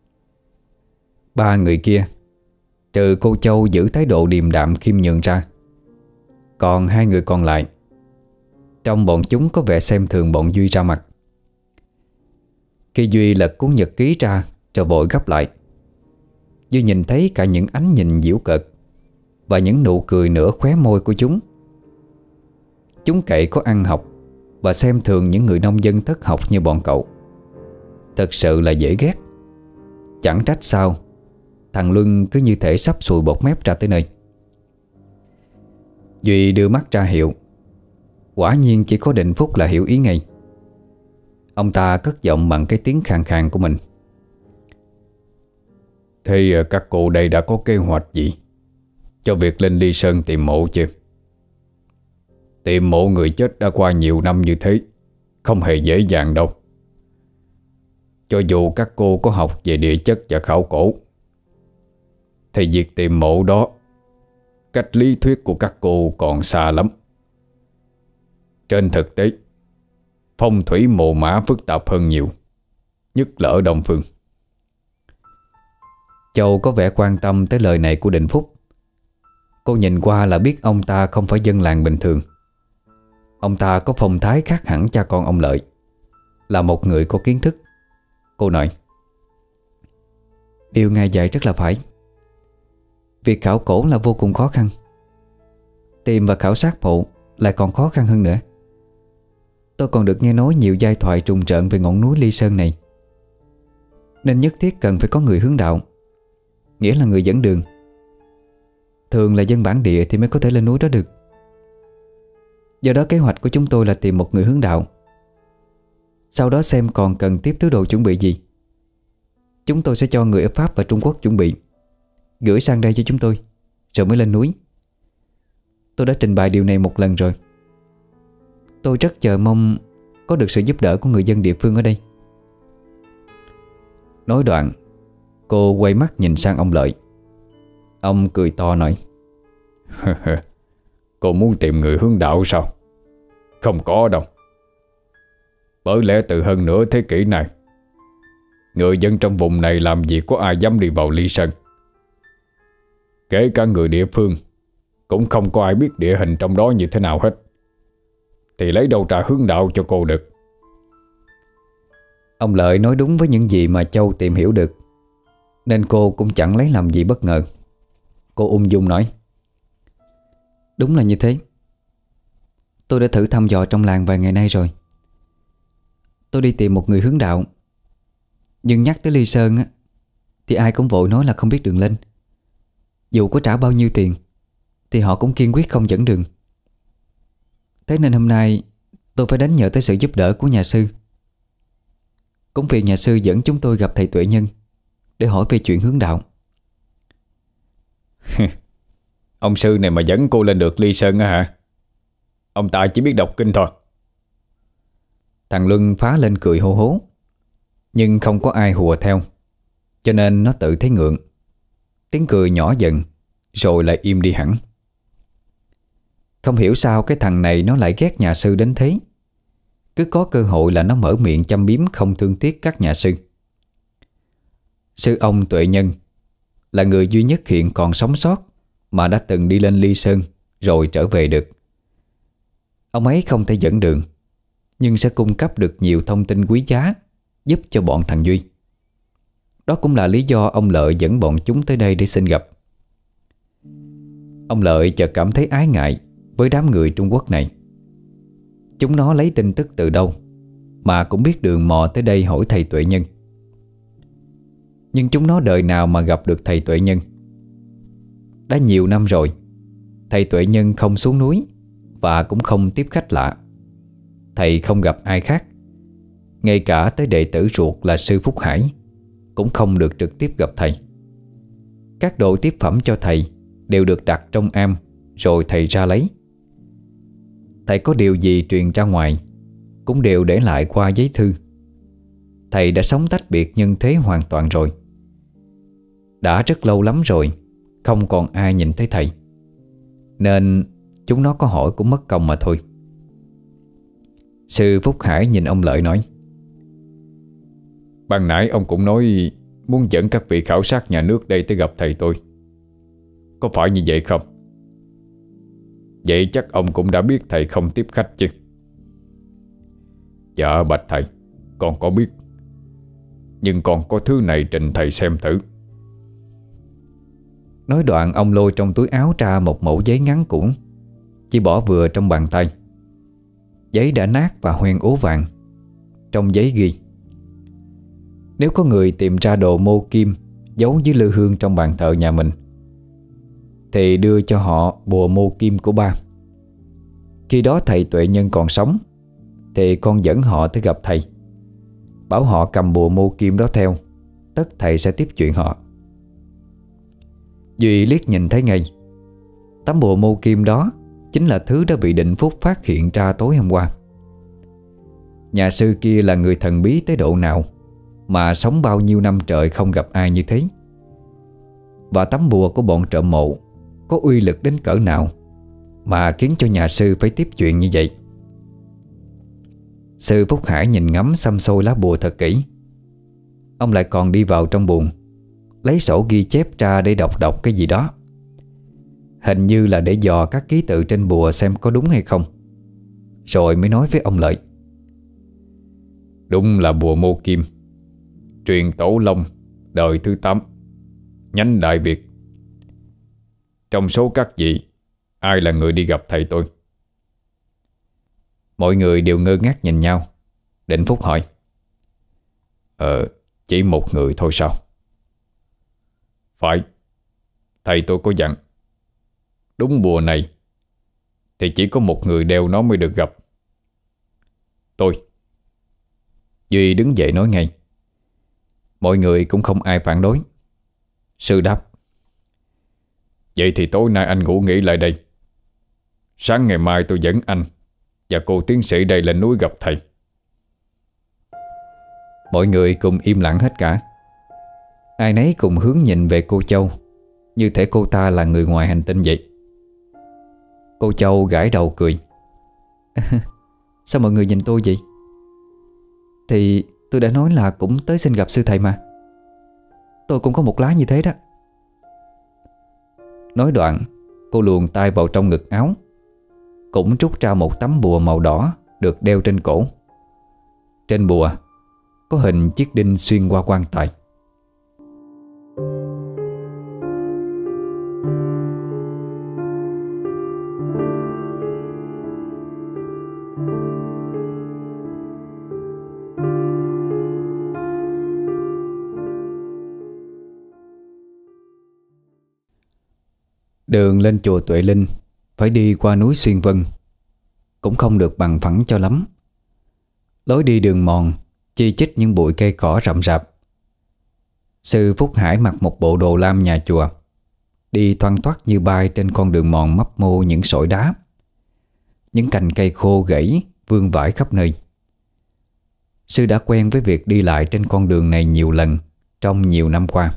[SPEAKER 1] Ba người kia, trừ cô Châu giữ thái độ điềm đạm khiêm nhường ra, còn hai người còn lại, trong bọn chúng có vẻ xem thường bọn Duy ra mặt. Khi Duy lật cuốn nhật ký ra rồi vội gấp lại, Duy nhìn thấy cả những ánh nhìn giễu cợt và những nụ cười nửa khóe môi của chúng. Chúng cậy có ăn học và xem thường những người nông dân thất học như bọn cậu. Thật sự là dễ ghét. Chẳng trách sao thằng Luân cứ như thể sắp sùi bọt mép ra tới nơi. Duy đưa mắt ra hiệu. Quả nhiên chỉ có Định Phúc là hiểu ý ngay. Ông ta cất giọng bằng cái tiếng khàn khàn của mình.
[SPEAKER 2] Thế các cô đây đã có kế hoạch gì cho việc lên Ly Sơn tìm mộ chưa? Tìm mộ người chết đã qua nhiều năm như thế không hề dễ dàng đâu. Cho dù các cô có học về địa chất và khảo cổ, thì việc tìm mộ đó, cách lý thuyết của các cô còn xa lắm. Trên thực tế, phong thủy mồ mã phức tạp hơn nhiều, nhất là ở Đông Phương.
[SPEAKER 1] Châu có vẻ quan tâm tới lời này của Định Phúc. Cô nhìn qua là biết ông ta không phải dân làng bình thường. Ông ta có phong thái khác hẳn cha con ông Lợi, là một người có kiến thức. Cô nói: điều ngài dạy rất là phải. Việc khảo cổ là vô cùng khó khăn. Tìm và khảo sát mộ lại còn khó khăn hơn nữa. Tôi còn được nghe nói nhiều giai thoại trùng trợn về ngọn núi Ly Sơn này. Nên nhất thiết cần phải có người hướng đạo, nghĩa là người dẫn đường. Thường là dân bản địa thì mới có thể lên núi đó được. Do đó kế hoạch của chúng tôi là tìm một người hướng đạo, sau đó xem còn cần tiếp thứ đồ chuẩn bị gì. Chúng tôi sẽ cho người ở Pháp và Trung Quốc chuẩn bị, gửi sang đây cho chúng tôi. rồi mới lên núi. Tôi đã trình bày điều này một lần rồi. Tôi rất chờ mong có được sự giúp đỡ của người dân địa phương ở đây.
[SPEAKER 2] Nói đoạn, cô quay mắt nhìn sang ông Lợi. Ông cười to nói: Cô muốn tìm người hướng đạo sao? Không có đâu. Bởi lẽ từ hơn nửa thế kỷ này, người dân trong vùng này làm gì có ai dám đi vào Ly Sơn. Kể cả người địa phương cũng không có ai biết địa hình trong đó như thế nào hết. Thì lấy đâu ra hướng đạo cho cô được.
[SPEAKER 1] Ông Lợi nói đúng với những gì mà Châu tìm hiểu được, nên cô cũng chẳng lấy làm gì bất ngờ. Cô ung dung nói: Đúng là như thế. Tôi đã thử thăm dò trong làng vài ngày nay rồi. Tôi đi tìm một người hướng đạo, nhưng nhắc tới Ly Sơn á, thì ai cũng vội nói là không biết đường lên. Dù có trả bao nhiêu tiền thì họ cũng kiên quyết không dẫn đường. Thế nên hôm nay tôi phải đến nhờ tới sự giúp đỡ của nhà sư. Cũng vì nhà sư dẫn chúng tôi gặp thầy Tuệ Nhân để hỏi về chuyện hướng đạo.
[SPEAKER 2] Ông sư này mà dẫn cô lên được Ly Sơn á hả? Ông ta chỉ biết đọc kinh thôi.
[SPEAKER 1] Thằng Luân phá lên cười hô hố, nhưng không có ai hùa theo, cho nên nó tự thấy ngượng. Tiếng cười nhỏ dần rồi lại im đi hẳn. Không hiểu sao cái thằng này nó lại ghét nhà sư đến thế. Cứ có cơ hội là nó mở miệng châm biếm không thương tiếc các nhà sư. Sư ông Tuệ Nhân là người duy nhất hiện còn sống sót mà đã từng đi lên Ly Sơn rồi trở về được. Ông ấy không thể dẫn đường, nhưng sẽ cung cấp được nhiều thông tin quý giá giúp cho bọn thằng Duy. Đó cũng là lý do ông Lợi dẫn bọn chúng tới đây để xin gặp. Ông Lợi chợt cảm thấy ái ngại với đám người Trung Quốc này. Chúng nó lấy tin tức từ đâu mà cũng biết đường mò tới đây hỏi thầy Tuệ Nhân. Nhưng chúng nó đời nào mà gặp được thầy Tuệ Nhân. Đã nhiều năm rồi, thầy Tuệ Nhân không xuống núi và cũng không tiếp khách lạ. Thầy không gặp ai khác, ngay cả tới đệ tử ruột là sư Phúc Hải cũng không được trực tiếp gặp thầy. Các đồ tiếp phẩm cho thầy đều được đặt trong am rồi thầy ra lấy. Thầy có điều gì truyền ra ngoài cũng đều để lại qua giấy thư. Thầy đã sống tách biệt nhân thế hoàn toàn rồi. Đã rất lâu lắm rồi không còn ai nhìn thấy thầy, nên chúng nó có hỏi cũng mất công mà thôi. Sư Phúc Hải nhìn ông Lợi nói:
[SPEAKER 2] Ban nãy ông cũng nói muốn dẫn các vị khảo sát nhà nước đây tới gặp thầy tôi. Có phải như vậy không? Vậy chắc ông cũng đã biết thầy không tiếp khách chứ? Dạ bạch thầy, con có biết. Nhưng còn có thứ này trình thầy xem thử.
[SPEAKER 1] Nói đoạn ông lôi trong túi áo ra một mẩu giấy ngắn cũn, chỉ bỏ vừa trong bàn tay. Giấy đã nát và hoen ố vàng. Trong giấy ghi: Nếu có người tìm ra đồ mô kim giấu dưới lư hương trong bàn thờ nhà mình thì đưa cho họ bùa mô kim của ba. Khi đó thầy Tuệ Nhân còn sống thì con dẫn họ tới gặp thầy, bảo họ cầm bùa mô kim đó theo, tất thầy sẽ tiếp chuyện họ. Duy liếc nhìn thấy ngay, tấm bùa mô kim đó chính là thứ đã bị Định Phúc phát hiện ra tối hôm qua. Nhà sư kia là người thần bí tới độ nào mà sống bao nhiêu năm trời không gặp ai như thế. Và tấm bùa của bọn trộm mộ có uy lực đến cỡ nào mà khiến cho nhà sư phải tiếp chuyện như vậy. Sư Phúc Hải nhìn ngắm xăm xôi lá bùa thật kỹ. Ông lại còn đi vào trong buồng, lấy sổ ghi chép ra để đọc cái gì đó. Hình như là để dò các ký tự trên bùa xem có đúng hay không. Rồi mới nói với ông Lợi:
[SPEAKER 2] Đúng là bùa mô kim, truyền tổ Long, đời thứ 8, nhánh Đại Việt. Trong số các vị, ai là người đi gặp thầy tôi?
[SPEAKER 1] Mọi người đều ngơ ngác nhìn nhau. Định Phúc hỏi:
[SPEAKER 2] Chỉ một người thôi sao? Phải, thầy tôi có dặn, đúng bùa này thì chỉ có một người đeo nó mới được gặp. Tôi.
[SPEAKER 1] Duy đứng dậy nói ngay. Mọi người cũng không ai phản đối. Sư đáp:
[SPEAKER 2] Vậy thì tối nay anh ngủ nghỉ lại đây. Sáng ngày mai tôi dẫn anh và cô tiến sĩ đây lên núi gặp thầy.
[SPEAKER 1] Mọi người cùng im lặng hết cả. Ai nấy cùng hướng nhìn về cô Châu, như thể cô ta là người ngoài hành tinh vậy. Cô Châu gãi đầu cười. Sao mọi người nhìn tôi vậy? Thì tôi đã nói là cũng tới xin gặp sư thầy mà. Tôi cũng có một lá như thế đó. Nói đoạn, cô luồn tay vào trong ngực áo, cũng rút ra một tấm bùa màu đỏ được đeo trên cổ. Trên bùa có hình chiếc đinh xuyên qua quan tài. Đường lên chùa Tuệ Linh phải đi qua núi Xuyên Vân, cũng không được bằng phẳng cho lắm. Lối đi đường mòn chi chít những bụi cây cỏ rậm rạp. Sư Phúc Hải mặc một bộ đồ lam nhà chùa, đi thoăn thoắt như bay trên con đường mòn mấp mô những sỏi đá. Những cành cây khô gãy vương vãi khắp nơi. Sư đã quen với việc đi lại trên con đường này nhiều lần trong nhiều năm qua.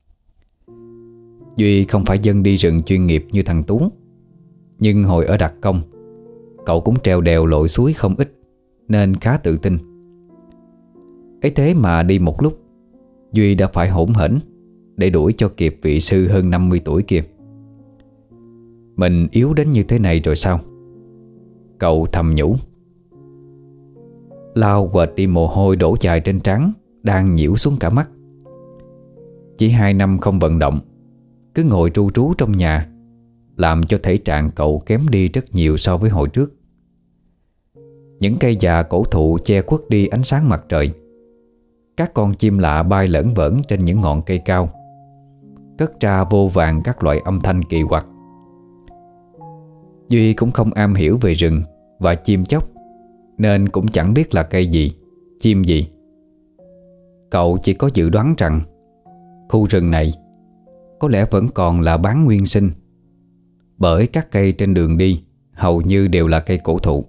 [SPEAKER 1] Duy không phải dân đi rừng chuyên nghiệp như thằng Tú, nhưng hồi ở đặc công, cậu cũng trèo đèo lội suối không ít, nên khá tự tin. Ấy thế mà đi một lúc, Duy đã phải hỗn hển để đuổi cho kịp vị sư hơn 50 tuổi kia. Mình yếu đến như thế này rồi sao? Cậu thầm nhủ. Lau quệt đi mồ hôi đổ dài trên trán đang nhiễu xuống cả mắt. Chỉ 2 năm không vận động, cứ ngồi tru trú trong nhà, làm cho thể trạng cậu kém đi rất nhiều so với hồi trước. Những cây già cổ thụ che khuất đi ánh sáng mặt trời. Các con chim lạ bay lởn vởn trên những ngọn cây cao, cất ra vô vàn các loại âm thanh kỳ quặc. Duy cũng không am hiểu về rừng và chim chóc, nên cũng chẳng biết là cây gì, chim gì. Cậu chỉ có dự đoán rằng khu rừng này có lẽ vẫn còn là bán nguyên sinh, bởi các cây trên đường đi hầu như đều là cây cổ thụ.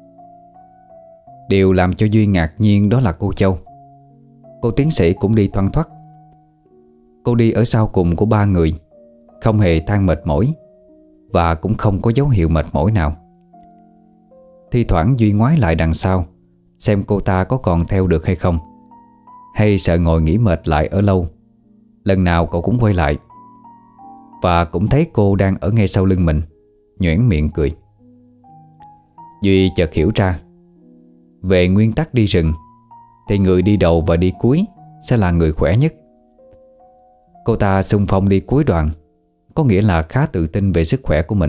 [SPEAKER 1] Điều làm cho Duy ngạc nhiên đó là cô Châu. Cô tiến sĩ cũng đi thoăn thoắt. Cô đi ở sau cùng của 3 người, không hề than mệt mỏi, và cũng không có dấu hiệu mệt mỏi nào. Thi thoảng Duy ngoái lại đằng sau, xem cô ta có còn theo được hay không, hay sợ ngồi nghỉ mệt lại ở lâu. Lần nào cậu cũng quay lại, và cũng thấy cô đang ở ngay sau lưng mình, nhoẻn miệng cười. Duy chợt hiểu ra, về nguyên tắc đi rừng thì người đi đầu và đi cuối sẽ là người khỏe nhất. Cô ta xung phong đi cuối đoàn, có nghĩa là khá tự tin về sức khỏe của mình.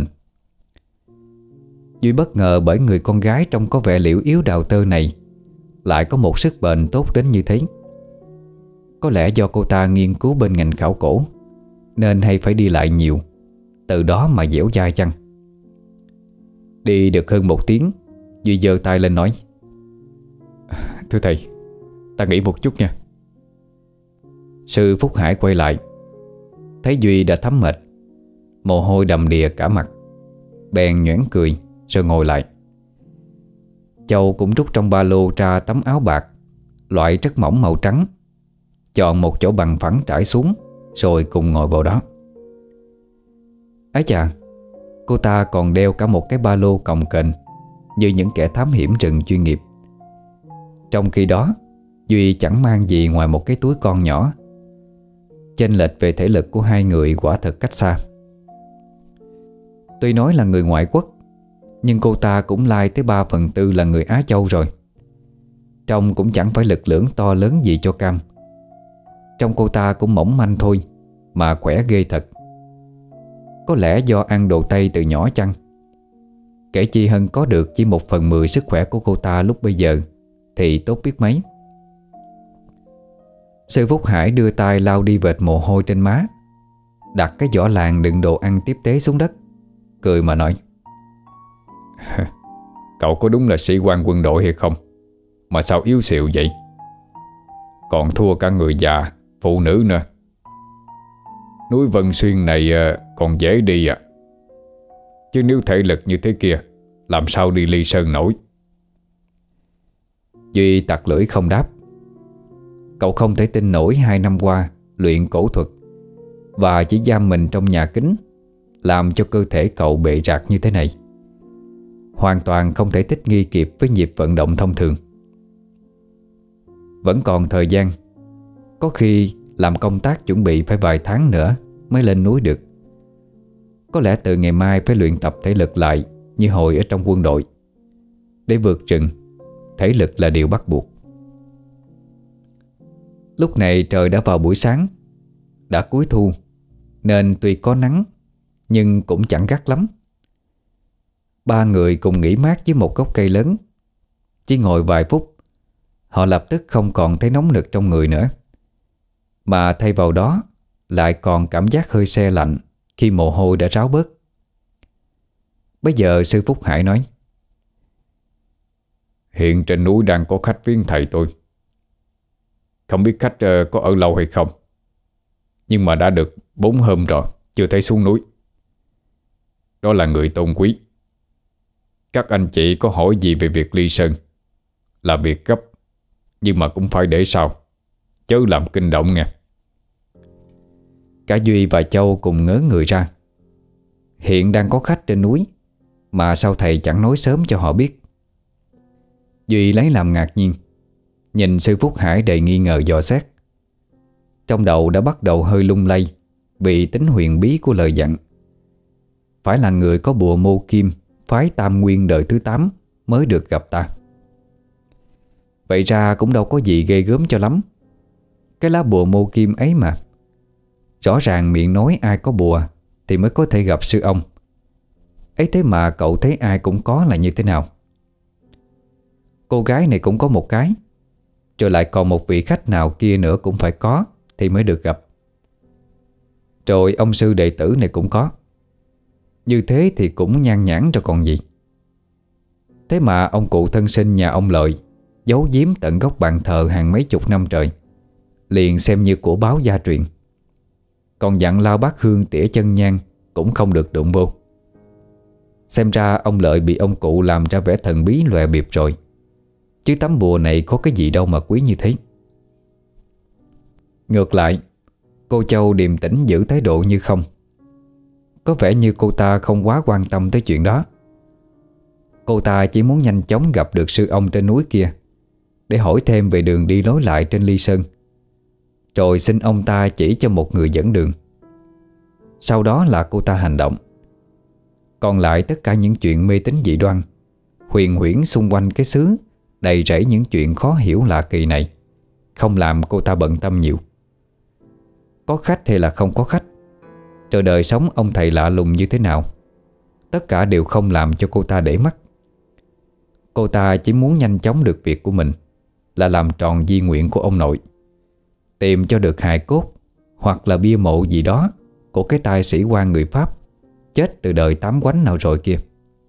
[SPEAKER 1] Duy bất ngờ bởi người con gái trông có vẻ liễu yếu đào tơ này lại có một sức bền tốt đến như thế. Có lẽ do cô ta nghiên cứu bên ngành khảo cổ, nên hay phải đi lại nhiều, từ đó mà dẻo dai chăng. Đi được hơn 1 tiếng, Duy giơ tay lên nói: "Thưa thầy, ta nghỉ một chút nha." Sư Phúc Hải quay lại, thấy Duy đã thấm mệt, mồ hôi đầm đìa cả mặt, bèn nhoẻn cười rồi ngồi lại. Châu cũng rút trong ba lô ra tấm áo bạc, loại rất mỏng màu trắng, chọn một chỗ bằng phẳng trải xuống, rồi cùng ngồi vào đó. Ấy chà, cô ta còn đeo cả một cái ba lô cồng kềnh như những kẻ thám hiểm rừng chuyên nghiệp. Trong khi đó, Duy chẳng mang gì ngoài một cái túi con nhỏ. Chênh lệch về thể lực của hai người quả thật cách xa. Tuy nói là người ngoại quốc, nhưng cô ta cũng lai tới 3/4 là người Á Châu rồi. Trông cũng chẳng phải lực lưỡng to lớn gì cho cam. Trông cô ta cũng mỏng manh thôi, mà khỏe ghê thật. Có lẽ do ăn đồ Tây từ nhỏ chăng? Kể chi Hân có được chỉ 1/10 sức khỏe của cô ta lúc bây giờ thì tốt biết mấy. Sư Phúc Hải đưa tay lau đi vệt mồ hôi trên má, đặt cái giỏ làng đựng đồ ăn tiếp tế xuống đất, cười mà nói:
[SPEAKER 2] "Cậu có đúng là sĩ quan quân đội hay không, mà sao yếu xìu vậy? Còn thua cả người già, phụ nữ nữa." Núi Vân Xuyên này còn dễ đi à, chứ nếu thể lực như thế kia làm sao đi Ly Sơn nổi.
[SPEAKER 1] Duy tặc lưỡi không đáp. Cậu không thể tin nổi 2 năm qua luyện cổ thuật và chỉ giam mình trong nhà kính làm cho cơ thể cậu bệ rạc như thế này. Hoàn toàn không thể thích nghi kịp với nhịp vận động thông thường. Vẫn còn thời gian, có khi làm công tác chuẩn bị phải vài tháng nữa mới lên núi được. Có lẽ từ ngày mai phải luyện tập thể lực lại như hồi ở trong quân đội. Để vượt rừng, thể lực là điều bắt buộc. Lúc này trời đã vào buổi sáng, đã cuối thu, nên tuy có nắng nhưng cũng chẳng gắt lắm. Ba người cùng nghỉ mát dưới một gốc cây lớn. Chỉ ngồi vài phút, họ lập tức không còn thấy nóng nực trong người nữa, mà thay vào đó lại còn cảm giác hơi se lạnh khi mồ hôi đã ráo bớt. Bây giờ sư Phúc Hải nói:
[SPEAKER 2] Hiện trên núi đang có khách viếng thầy tôi. Không biết khách có ở lâu hay không, nhưng mà đã được 4 hôm rồi chưa thấy xuống núi. Đó là người tôn quý. Các anh chị có hỏi gì về việc Ly Sơn là việc gấp, nhưng mà cũng phải để sau, chớ làm kinh động nghe.
[SPEAKER 1] Cả Duy và Châu cùng ngớ người ra. Hiện đang có khách trên núi, mà sao thầy chẳng nói sớm cho họ biết? Duy lấy làm ngạc nhiên, nhìn sư Phúc Hải đầy nghi ngờ dò xét. Trong đầu đã bắt đầu hơi lung lay vì tính huyền bí của lời dặn. Phải là người có bùa mô kim phái Tam Nguyên đời thứ 8 mới được gặp ta. Vậy ra cũng đâu có gì ghê gớm cho lắm. Cái lá bùa mô kim ấy mà. Rõ ràng miệng nói ai có bùa thì mới có thể gặp sư ông. Ấy thế mà cậu thấy ai cũng có là như thế nào? Cô gái này cũng có một cái, rồi lại còn một vị khách nào kia nữa cũng phải có thì mới được gặp. Rồi ông sư đệ tử này cũng có. Như thế thì cũng nhan nhản cho còn gì. Thế mà ông cụ thân sinh nhà ông Lợi giấu giếm tận gốc bàn thờ hàng mấy chục năm trời, liền xem như của báo gia truyền. Còn dặn lau bát hương tỉa chân nhang cũng không được đụng vô. Xem ra ông Lợi bị ông cụ làm ra vẻ thần bí lòe bịp rồi, chứ tấm bùa này có cái gì đâu mà quý như thế. Ngược lại, cô Châu điềm tĩnh giữ thái độ như không. Có vẻ như cô ta không quá quan tâm tới chuyện đó. Cô ta chỉ muốn nhanh chóng gặp được sư ông trên núi kia để hỏi thêm về đường đi lối lại trên Ly Sơn, rồi xin ông ta chỉ cho một người dẫn đường. Sau đó là cô ta hành động. Còn lại tất cả những chuyện mê tín dị đoan, huyền huyễn xung quanh cái xứ đầy rẫy những chuyện khó hiểu lạ kỳ này không làm cô ta bận tâm nhiều. Có khách hay là không có khách, rồi đời sống ông thầy lạ lùng như thế nào, tất cả đều không làm cho cô ta để mắt. Cô ta chỉ muốn nhanh chóng được việc của mình, là làm tròn di nguyện của ông nội, tìm cho được hài cốt hoặc là bia mộ gì đó của cái tay sĩ quan người Pháp chết từ đời tám quánh nào rồi kia.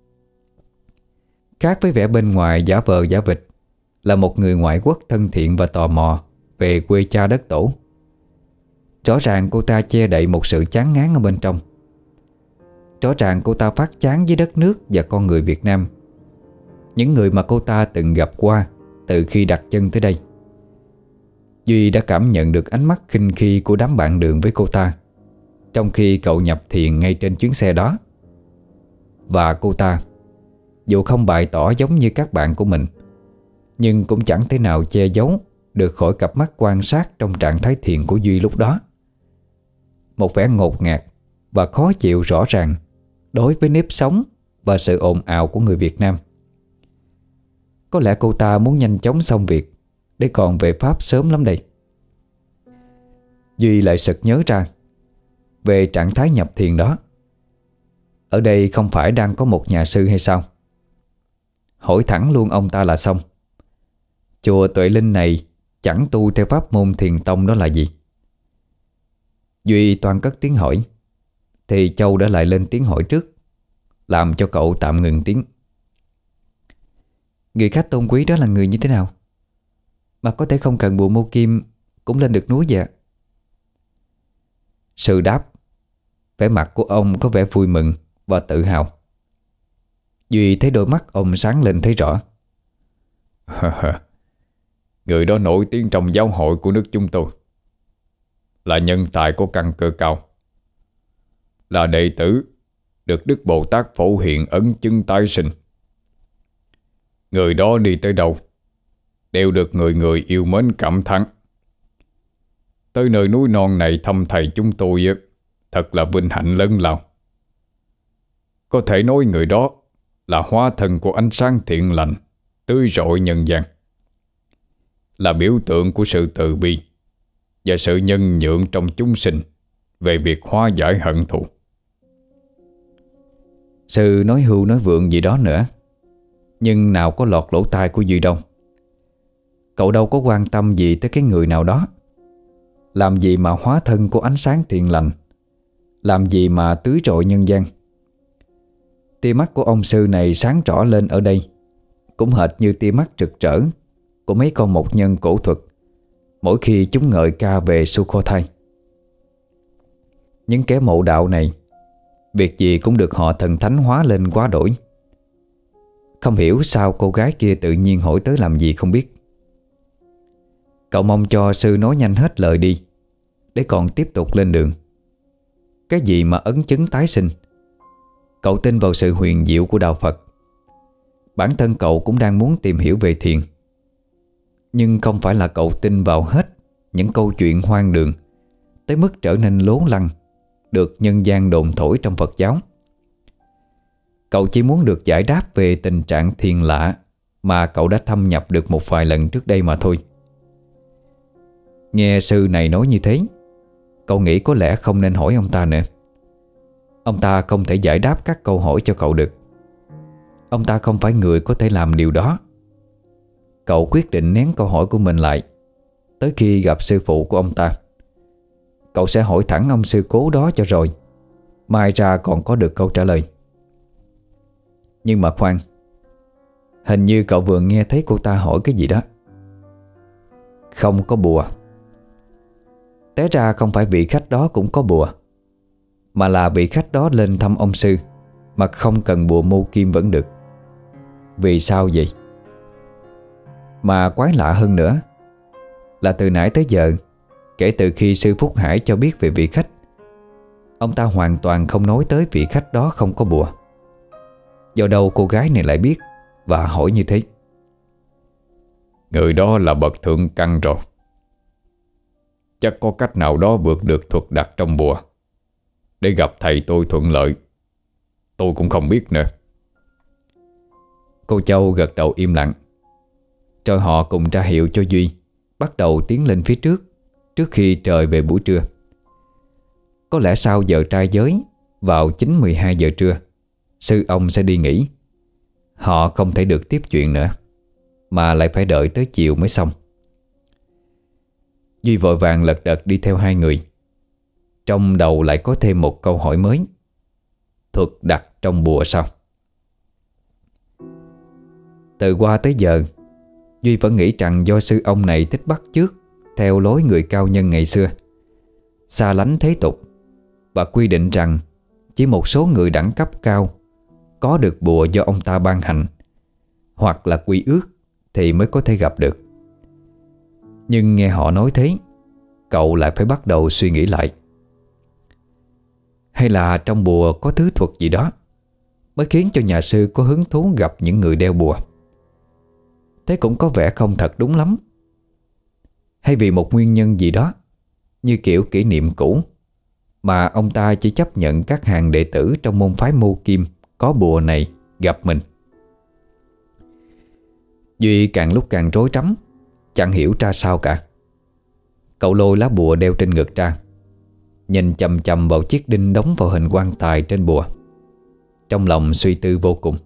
[SPEAKER 1] Khác với vẻ bên ngoài giả vờ giả vịt là một người ngoại quốc thân thiện và tò mò về quê cha đất tổ, rõ ràng cô ta che đậy một sự chán ngán ở bên trong. Rõ ràng cô ta phát chán với đất nước và con người Việt Nam, những người mà cô ta từng gặp qua từ khi đặt chân tới đây. Duy đã cảm nhận được ánh mắt khinh khi của đám bạn đường với cô ta trong khi cậu nhập thiền ngay trên chuyến xe đó. Và cô ta, dù không bày tỏ giống như các bạn của mình, nhưng cũng chẳng thể nào che giấu được khỏi cặp mắt quan sát trong trạng thái thiền của Duy lúc đó. Một vẻ ngột ngạt và khó chịu rõ ràng đối với nếp sống và sự ồn ào của người Việt Nam. Có lẽ cô ta muốn nhanh chóng xong việc để còn về Pháp sớm lắm đây. Duy lại sực nhớ ra về trạng thái nhập thiền đó. Ở đây không phải đang có một nhà sư hay sao? Hỏi thẳng luôn ông ta là xong. Chùa Tuệ Linh này chẳng tu theo pháp môn thiền tông đó là gì? Duy toan cất tiếng hỏi thì Châu đã lại lên tiếng hỏi trước, làm cho cậu tạm ngừng tiếng. Người khách tôn quý đó là người như thế nào mà có thể không cần bùa mô kim cũng lên được núi vậy? Sư đáp. Vẻ mặt của ông có vẻ vui mừng và tự hào. Duy thấy đôi mắt ông sáng lên thấy rõ.
[SPEAKER 2] Người đó nổi tiếng trong giáo hội của nước chúng tôi, là nhân tài có căn cơ cao, là đệ tử được Đức Bồ Tát Phổ Hiện ấn chứng tái sinh. Người đó đi tới đâu đều được người người yêu mến cảm thán. Tới nơi núi non này thăm thầy chúng tôi thật là vinh hạnh lớn lao. Có thể nói người đó là hóa thân của ánh sáng thiện lành tươi rọi nhân gian, là biểu tượng của sự từ bi và sự nhân nhượng trong chúng sinh về việc hóa giải hận thù.
[SPEAKER 1] Sư nói hưu nói vượng gì đó nữa, nhưng nào có lọt lỗ tai của Duy đâu. Cậu đâu có quan tâm gì tới cái người nào đó. Làm gì mà hóa thân của ánh sáng thiện lành, làm gì mà tưới rọi nhân gian. Tia mắt của ông sư này sáng rõ lên ở đây cũng hệt như tia mắt rực rỡ của mấy con mộc nhân cổ thuật mỗi khi chúng ngợi ca về Sukhothai. Những kẻ mộ đạo này việc gì cũng được họ thần thánh hóa lên quá đổi. Không hiểu sao cô gái kia tự nhiên hỏi tới làm gì không biết. Cậu mong cho sư nói nhanh hết lời đi để còn tiếp tục lên đường. Cái gì mà ấn chứng tái sinh? Cậu tin vào sự huyền diệu của đạo Phật. Bản thân cậu cũng đang muốn tìm hiểu về thiền. Nhưng không phải là cậu tin vào hết những câu chuyện hoang đường tới mức trở nên lố lăng được nhân gian đồn thổi trong Phật giáo. Cậu chỉ muốn được giải đáp về tình trạng thiền lạ mà cậu đã thâm nhập được một vài lần trước đây mà thôi. Nghe sư này nói như thế, cậu nghĩ có lẽ không nên hỏi ông ta nữa. Ông ta không thể giải đáp các câu hỏi cho cậu được. Ông ta không phải người có thể làm điều đó. Cậu quyết định nén câu hỏi của mình lại tới khi gặp sư phụ của ông ta. Cậu sẽ hỏi thẳng ông sư cố đó cho rồi, mai ra còn có được câu trả lời. Nhưng mà khoan, hình như cậu vừa nghe thấy cô ta hỏi cái gì đó. Không có bùa. Té ra không phải vị khách đó cũng có bùa, mà là vị khách đó lên thăm ông sư mà không cần bùa mô kim vẫn được. Vì sao vậy? Mà quái lạ hơn nữa là từ nãy tới giờ, kể từ khi sư Phúc Hải cho biết về vị khách, ông ta hoàn toàn không nói tới vị khách đó không có bùa. Do đâu cô gái này lại biết và hỏi như thế?
[SPEAKER 2] Người đó là bậc thượng căn rồi. Chắc có cách nào đó vượt được thuật đặt trong bùa để gặp thầy tôi thuận lợi. Tôi cũng không biết nữa.
[SPEAKER 1] Cô Châu gật đầu im lặng. Rồi họ cùng ra hiệu cho Duy bắt đầu tiến lên phía trước khi trời về buổi trưa. Có lẽ sau giờ trai giới, vào 9-12 giờ trưa, sư ông sẽ đi nghỉ. Họ không thể được tiếp chuyện nữa, mà lại phải đợi tới chiều mới xong. Duy vội vàng lật đật đi theo hai người. Trong đầu lại có thêm một câu hỏi mới. Thuật đặt trong bùa sao? Từ qua tới giờ, Duy vẫn nghĩ rằng do sư ông này thích bắt chước theo lối người cao nhân ngày xưa, xa lánh thế tục, và quy định rằng chỉ một số người đẳng cấp cao có được bùa do ông ta ban hành hoặc là quy ước thì mới có thể gặp được. Nhưng nghe họ nói thế, cậu lại phải bắt đầu suy nghĩ lại. Hay là trong bùa có thứ thuật gì đó mới khiến cho nhà sư có hứng thú gặp những người đeo bùa? Thế cũng có vẻ không thật đúng lắm. Hay vì một nguyên nhân gì đó, như kiểu kỷ niệm cũ, mà ông ta chỉ chấp nhận các hàng đệ tử trong môn phái Mô Kim có bùa này gặp mình? Duy càng lúc càng rối rắm, chẳng hiểu ra sao cả. Cậu lôi lá bùa đeo trên ngực ra, nhìn chằm chằm vào chiếc đinh đóng vào hình quan tài trên bùa, trong lòng suy tư vô cùng.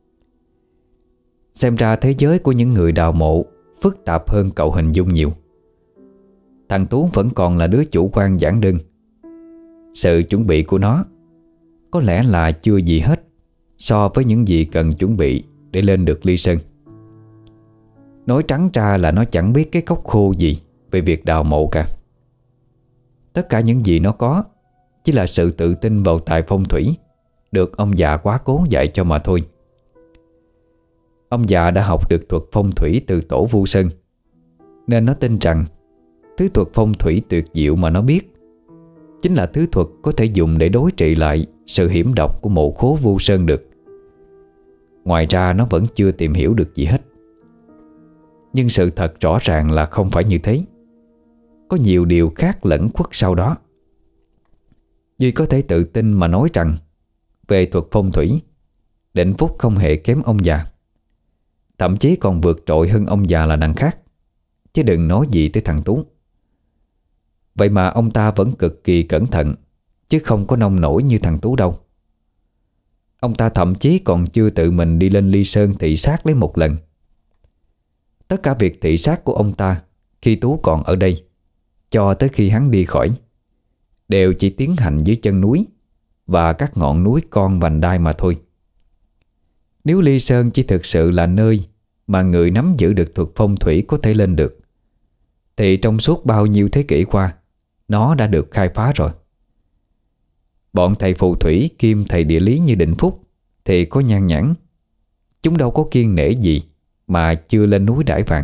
[SPEAKER 1] Xem ra thế giới của những người đào mộ phức tạp hơn cậu hình dung nhiều. Thằng Tú vẫn còn là đứa chủ quan giản đơn. Sự chuẩn bị của nó có lẽ là chưa gì hết so với những gì cần chuẩn bị để lên được Ly Sơn. Nói trắng ra là nó chẳng biết cái cốc khô gì về việc đào mộ cả. Tất cả những gì nó có chỉ là sự tự tin vào tài phong thủy được ông già quá cố dạy cho mà thôi. Ông già đã học được thuật phong thủy từ tổ Vu Sơn, nên nó tin rằng thứ thuật phong thủy tuyệt diệu mà nó biết chính là thứ thuật có thể dùng để đối trị lại sự hiểm độc của mộ khố Vu Sơn được. Ngoài ra nó vẫn chưa tìm hiểu được gì hết. Nhưng sự thật rõ ràng là không phải như thế. Có nhiều điều khác lẫn khuất sau đó. Duy có thể tự tin mà nói rằng về thuật phong thủy, Định Phúc không hề kém ông già, thậm chí còn vượt trội hơn ông già là đằng khác, chứ đừng nói gì tới thằng Tú. Vậy mà ông ta vẫn cực kỳ cẩn thận, chứ không có nông nổi như thằng Tú đâu. Ông ta thậm chí còn chưa tự mình đi lên Ly Sơn thị sát lấy một lần. Tất cả việc thị sát của ông ta khi Tú còn ở đây cho tới khi hắn đi khỏi đều chỉ tiến hành dưới chân núi và các ngọn núi con vành đai mà thôi. Nếu Ly Sơn chỉ thực sự là nơi mà người nắm giữ được thuật phong thủy có thể lên được, thì trong suốt bao nhiêu thế kỷ qua nó đã được khai phá rồi. Bọn thầy phù thủy kiêm thầy địa lý như Định Phúc thì có nhan nhãn, chúng đâu có kiêng nể gì mà chưa lên núi đãi vàng.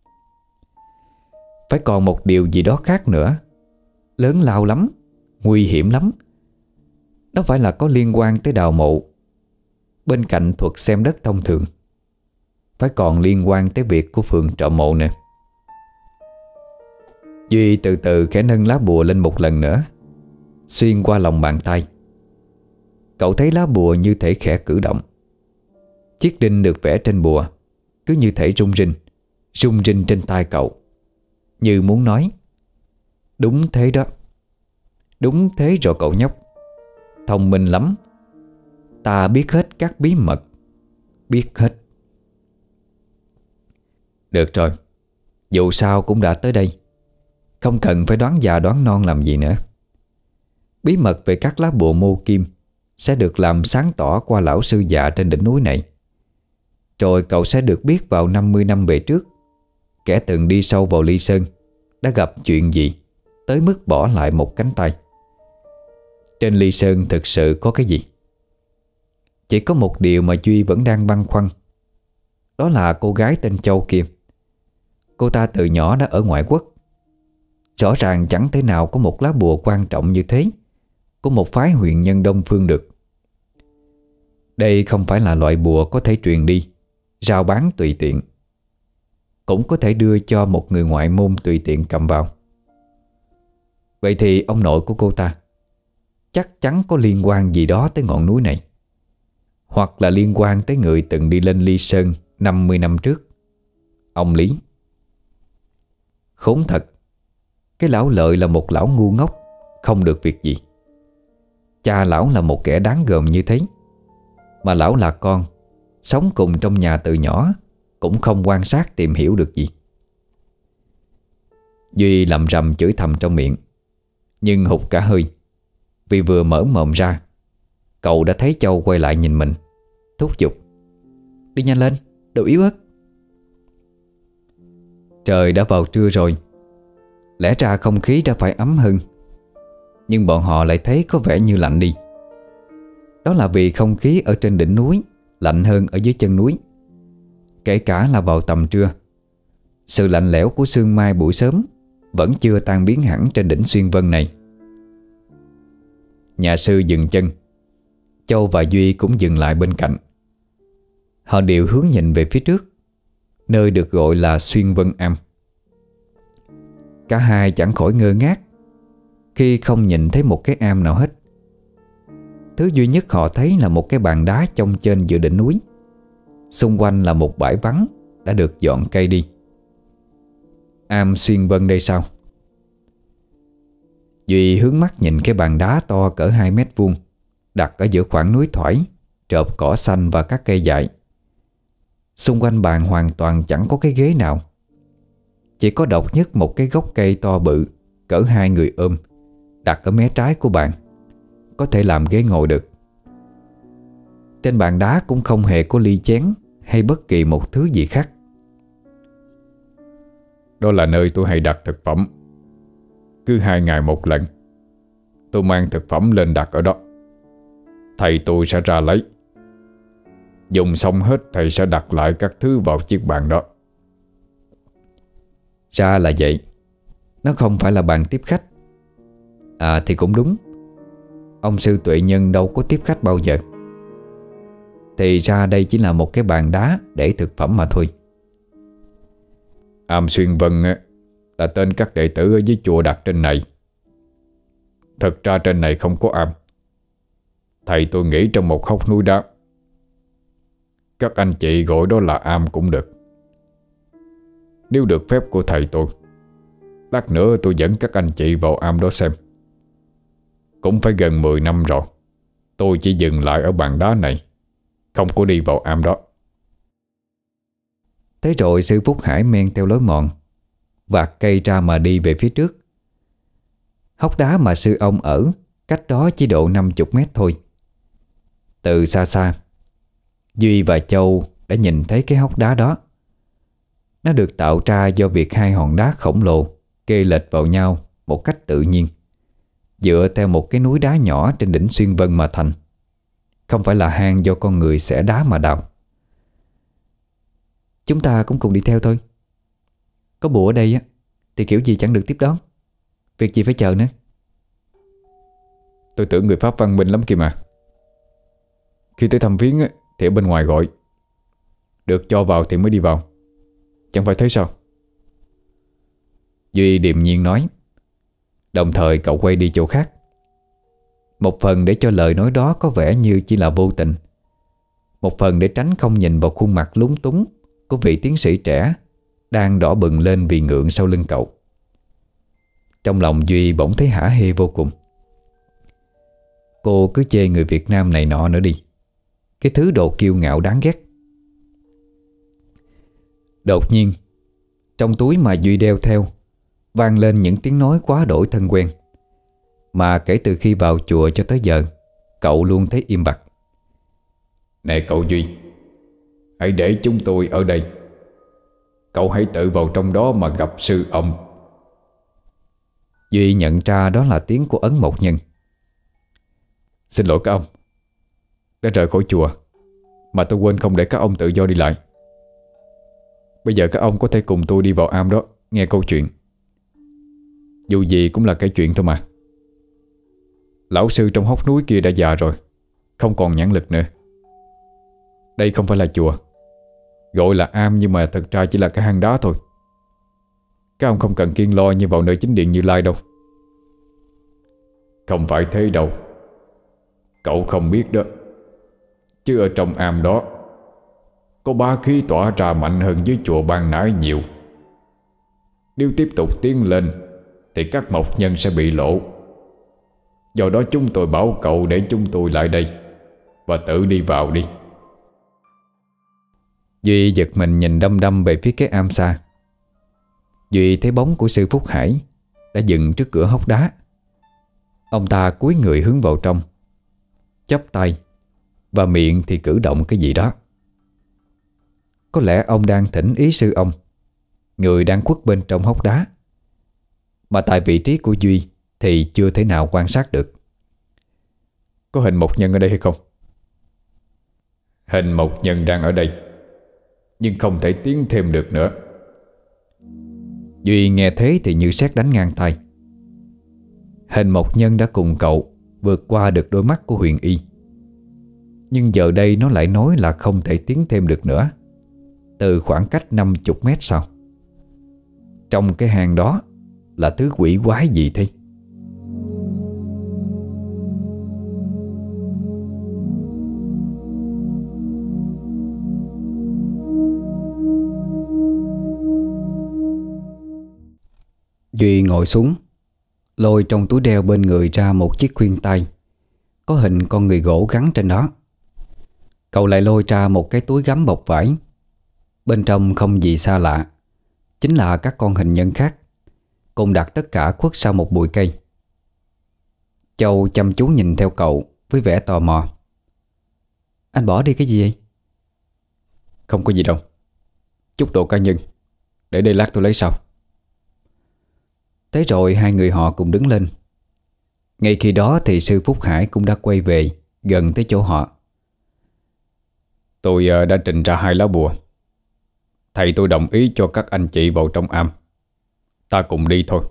[SPEAKER 1] Phải còn một điều gì đó khác nữa, lớn lao lắm, nguy hiểm lắm. Nó phải là có liên quan tới đào mộ. Bên cạnh thuật xem đất thông thường, phải còn liên quan tới việc của phường trộm mộ nè. Duy từ từ khẽ nâng lá bùa lên một lần nữa, xuyên qua lòng bàn tay. Cậu thấy lá bùa như thể khẽ cử động. Chiếc đinh được vẽ trên bùa cứ như thể rung rinh trên tay cậu, như muốn nói: đúng thế đó, đúng thế rồi cậu nhóc, thông minh lắm, ta biết hết các bí mật, biết hết. Được rồi, dù sao cũng đã tới đây, không cần phải đoán già đoán non làm gì nữa. Bí mật về các lá bùa mô kim sẽ được làm sáng tỏ qua lão sư già trên đỉnh núi này. Rồi cậu sẽ được biết vào 50 năm về trước, kẻ từng đi sâu vào Ly Sơn đã gặp chuyện gì tới mức bỏ lại một cánh tay. Trên Ly Sơn thực sự có cái gì? Chỉ có một điều mà Duy vẫn đang băn khoăn. Đó là cô gái tên Châu kia. Cô ta từ nhỏ đã ở ngoại quốc. Rõ ràng chẳng thể nào có một lá bùa quan trọng như thế của một phái huyền nhân Đông Phương được. Đây không phải là loại bùa có thể truyền đi, rao bán tùy tiện, cũng có thể đưa cho một người ngoại môn tùy tiện cầm vào. Vậy thì ông nội của cô ta chắc chắn có liên quan gì đó tới ngọn núi này, hoặc là liên quan tới người từng đi lên Ly Sơn 50 năm trước, ông Lý. Khốn thật, cái lão Lợi là một lão ngu ngốc, không được việc gì. Cha lão là một kẻ đáng gờm như thế, mà lão là con, sống cùng trong nhà từ nhỏ, cũng không quan sát tìm hiểu được gì. Duy lầm rầm chửi thầm trong miệng, nhưng hụt cả hơi. Vì vừa mở mồm ra, cậu đã thấy Châu quay lại nhìn mình, thúc giục: đi nhanh lên, đồ yếu ớt. Trời đã vào trưa rồi, lẽ ra không khí đã phải ấm hơn, nhưng bọn họ lại thấy có vẻ như lạnh đi. Đó là vì không khí ở trên đỉnh núi lạnh hơn ở dưới chân núi. Kể cả là vào tầm trưa, sự lạnh lẽo của sương mai buổi sớm vẫn chưa tan biến hẳn trên đỉnh Xuyên Vân này. Nhà sư dừng chân, Châu và Duy cũng dừng lại bên cạnh. Họ đều hướng nhìn về phía trước, nơi được gọi là Xuyên Vân Am. Cả hai chẳng khỏi ngơ ngác khi không nhìn thấy một cái am nào hết. Thứ duy nhất họ thấy là một cái bàn đá chông trên giữa đỉnh núi. Xung quanh là một bãi vắng đã được dọn cây đi. Am Xuyên Vân đây sao? Duy hướng mắt nhìn cái bàn đá to cỡ 2 mét vuông đặt ở giữa khoảng núi thoải, trộp cỏ xanh và các cây dại. Xung quanh bàn hoàn toàn chẳng có cái ghế nào. Chỉ có độc nhất một cái gốc cây to bự cỡ 2 người ôm đặt ở mé trái của bàn, có thể làm ghế ngồi được. Trên bàn đá cũng không hề có ly chén hay bất kỳ một thứ gì khác.
[SPEAKER 2] Đó là nơi tôi hay đặt thực phẩm, cứ 2 ngày một lần. tôi mang thực phẩm lên đặt ở đó. Thầy tôi sẽ ra lấy. Dùng xong hết thầy sẽ đặt lại các thứ vào chiếc bàn đó.
[SPEAKER 1] Ra là vậy. Nó không phải là bàn tiếp khách. À thì cũng đúng. Ông Sư Tuệ Nhân đâu có tiếp khách bao giờ. Thì ra đây chỉ là một cái bàn đá để thực phẩm mà thôi.
[SPEAKER 2] Am Xuyên Vân là tên các đệ tử ở dưới chùa đặt trên này. Thật ra trên này không có am. Thầy tôi nghĩ trong một hốc núi đá. Các anh chị gọi đó là am cũng được. Nếu được phép của thầy tôi, lát nữa tôi dẫn các anh chị vào am đó xem. Cũng phải gần 10 năm rồi, tôi chỉ dừng lại ở bàn đá này, không có đi vào am đó.
[SPEAKER 1] Thế rồi sư Phúc Hải men theo lối mòn, vạt cây ra mà đi về phía trước. Hốc đá mà sư ông ở cách đó chỉ độ 50 mét thôi. Từ xa xa, Duy và Châu đã nhìn thấy cái hốc đá đó. Nó được tạo ra do việc hai hòn đá khổng lồ kê lệch vào nhau một cách tự nhiên, dựa theo một cái núi đá nhỏ trên đỉnh Xuyên Vân mà thành. Không phải là hang do con người xẻ đá mà đào. Chúng ta cũng cùng đi theo thôi. Có bùa ở đây á thì kiểu gì chẳng được tiếp đón. Việc gì phải chờ nữa.
[SPEAKER 2] Tôi tưởng người Pháp văn minh lắm kìa mà. Khi tới thăm viếng thì ở bên ngoài gọi, được cho vào thì mới đi vào. Chẳng phải thế sao?
[SPEAKER 1] Duy điềm nhiên nói. Đồng thời cậu quay đi chỗ khác. Một phần để cho lời nói đó có vẻ như chỉ là vô tình, một phần để tránh không nhìn vào khuôn mặt lúng túng của vị tiến sĩ trẻ đang đỏ bừng lên vì ngượng sau lưng cậu. Trong lòng Duy bỗng thấy hả hê vô cùng. Cô cứ chê người Việt Nam này nọ nữa đi. Cái thứ đồ kiêu ngạo đáng ghét. Đột nhiên, trong túi mà Duy đeo theo vang lên những tiếng nói quá đổi thân quen, mà kể từ khi vào chùa cho tới giờ cậu luôn thấy im bặt.
[SPEAKER 2] Nè cậu Duy, hãy để chúng tôi ở đây. Cậu hãy tự vào trong đó mà gặp sư ông.
[SPEAKER 1] Duy nhận ra đó là tiếng của Ấn Mộc Nhân.
[SPEAKER 2] Xin lỗi các ông, đã rời khỏi chùa mà tôi quên không để các ông tự do đi lại. Bây giờ các ông có thể cùng tôi đi vào am đó nghe câu chuyện. Dù gì cũng là cái chuyện thôi mà. Lão sư trong hốc núi kia đã già rồi, không còn nhãn lực nữa. Đây không phải là chùa, gọi là am nhưng mà thật ra chỉ là cái hang đá thôi. Các ông không cần kiêng lo như vào nơi chính điện Như Lai đâu. Không phải thế đâu. Cậu không biết đó, chứ ở trong am đó có bá khí tỏa ra mạnh hơn dưới chùa ban nãy nhiều. Nếu tiếp tục tiến lên thì các mộc nhân sẽ bị lộ. Do đó chúng tôi bảo cậu để chúng tôi lại đây và tự đi vào đi.
[SPEAKER 1] Duy giật mình nhìn đăm đăm về phía cái am xa. Duy thấy bóng của sư Phúc Hải đã dừng trước cửa hốc đá. Ông ta cúi người hướng vào trong, chắp tay và miệng thì cử động cái gì đó. Có lẽ ông đang thỉnh ý sư ông, người đang khuất bên trong hốc đá, mà tại vị trí của Duy thì chưa thể nào quan sát được.
[SPEAKER 2] Có hình mộc nhân ở đây hay không? Hình mộc nhân đang ở đây, nhưng không thể tiến thêm được nữa.
[SPEAKER 1] Duy nghe thế thì như sét đánh ngang tai. Hình mộc nhân đã cùng cậu vượt qua được đôi mắt của Huyền Y, nhưng giờ đây nó lại nói là không thể tiến thêm được nữa. Từ khoảng cách 50 mét sau. Trong cái hang đó là thứ quỷ quái gì thế? Duy ngồi xuống, lôi trong túi đeo bên người ra một chiếc khuyên tay có hình con người gỗ gắn trên đó. Cậu lại lôi ra một cái túi gấm bọc vải. Bên trong không gì xa lạ, chính là các con hình nhân khác, cùng đặt tất cả khuất sau một bụi cây. Châu chăm chú nhìn theo cậu với vẻ tò mò. Anh bỏ đi cái gì vậy?
[SPEAKER 2] Không có gì đâu, chút đồ cá nhân, để đây lát tôi lấy sau.
[SPEAKER 1] Thế rồi hai người họ cùng đứng lên. Ngay khi đó thì sư Phúc Hải cũng đã quay về gần tới chỗ họ.
[SPEAKER 2] Tôi đã trình ra 2 lá bùa. Thầy tôi đồng ý cho các anh chị vào trong am. Ta cùng đi thôi.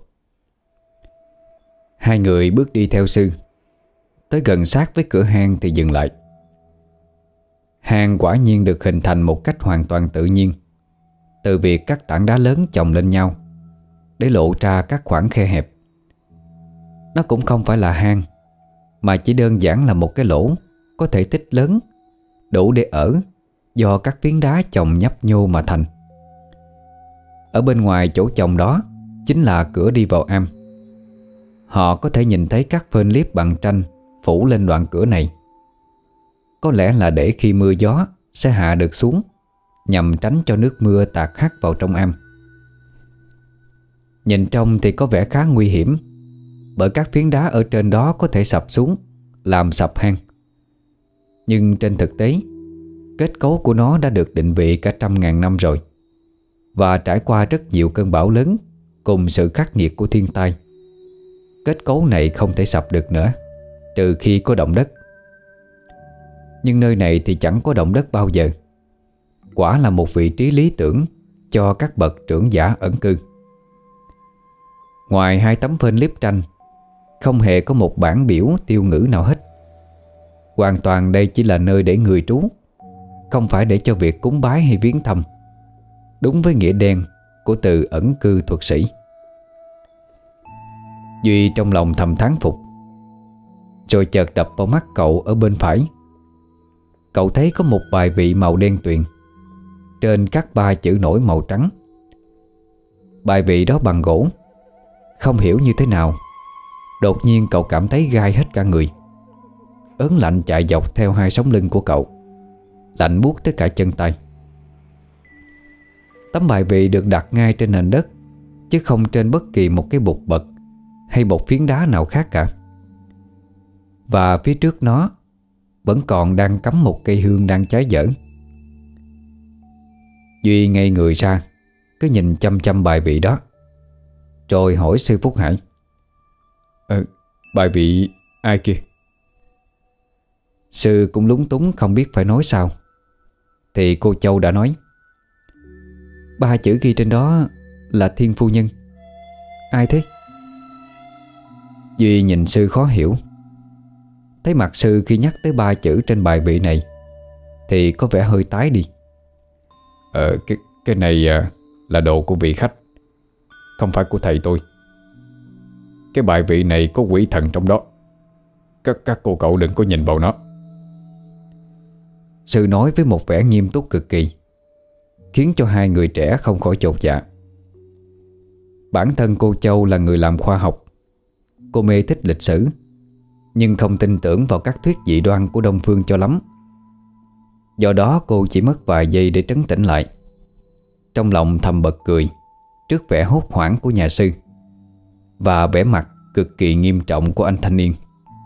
[SPEAKER 1] Hai người bước đi theo sư. Tới gần sát với cửa hang thì dừng lại. Hang quả nhiên được hình thành một cách hoàn toàn tự nhiên, từ việc các tảng đá lớn chồng lên nhau để lộ ra các khoảng khe hẹp. Nó cũng không phải là hang, mà chỉ đơn giản là một cái lỗ có thể tích lớn, đủ để ở, do các phiến đá chồng nhấp nhô mà thành. Ở bên ngoài chỗ chồng đó chính là cửa đi vào am. Họ có thể nhìn thấy các phên liếp bằng tranh phủ lên đoạn cửa này. Có lẽ là để khi mưa gió sẽ hạ được xuống, nhằm tránh cho nước mưa tạt hắt vào trong am. Nhìn trong thì có vẻ khá nguy hiểm, bởi các phiến đá ở trên đó có thể sập xuống, làm sập hang. Nhưng trên thực tế, kết cấu của nó đã được định vị cả 100.000 năm rồi, và trải qua rất nhiều cơn bão lớn cùng sự khắc nghiệt của thiên tai. Kết cấu này không thể sập được nữa, trừ khi có động đất. Nhưng nơi này thì chẳng có động đất bao giờ. Quả là một vị trí lý tưởng cho các bậc trưởng giả ẩn cư. Ngoài 2 tấm phên liếp tranh, không hề có một bảng biểu tiêu ngữ nào hết. Hoàn toàn đây chỉ là nơi để người trú, không phải để cho việc cúng bái hay viếng thăm, đúng với nghĩa đen của từ ẩn cư thuật sĩ. Duy trong lòng thầm thán phục. Rồi chợt đập vào mắt cậu ở bên phải. Cậu thấy có một bài vị màu đen tuyền, trên các 3 chữ nổi màu trắng. Bài vị đó bằng gỗ. Không hiểu như thế nào, đột nhiên cậu cảm thấy gai hết cả người. Ớn lạnh chạy dọc theo 2 sống lưng của cậu, lạnh buốt tới cả chân tay. Tấm bài vị được đặt ngay trên nền đất, chứ không trên bất kỳ một cái bục bậc hay một phiến đá nào khác cả. Và phía trước nó vẫn còn đang cắm một cây hương đang cháy dở. Duy ngây người ra, cứ nhìn chăm chăm bài vị đó, rồi hỏi sư Phúc Hải:
[SPEAKER 2] Bài vị ai kia?
[SPEAKER 1] Sư cũng lúng túng không biết phải nói sao. Thì cô Châu đã nói: 3 chữ ghi trên đó là Thiên Phu Nhân. Ai thế? Duy nhìn sư khó hiểu. Thấy mặt sư khi nhắc tới 3 chữ trên bài vị này thì có vẻ hơi tái đi.
[SPEAKER 2] Cái này là đồ của vị khách, không phải của thầy tôi. Cái bài vị này có quỷ thần trong đó. Các cô cậu đừng có nhìn vào nó.
[SPEAKER 1] Sư nói với một vẻ nghiêm túc cực kỳ, khiến cho 2 người trẻ không khỏi chột dạ. Bản thân cô Châu là người làm khoa học. Cô mê thích lịch sử, nhưng không tin tưởng vào các thuyết dị đoan của Đông Phương cho lắm. Do đó cô chỉ mất vài giây để trấn tĩnh lại. Trong lòng thầm bật cười trước vẻ hốt hoảng của nhà sư và vẻ mặt cực kỳ nghiêm trọng của anh thanh niên.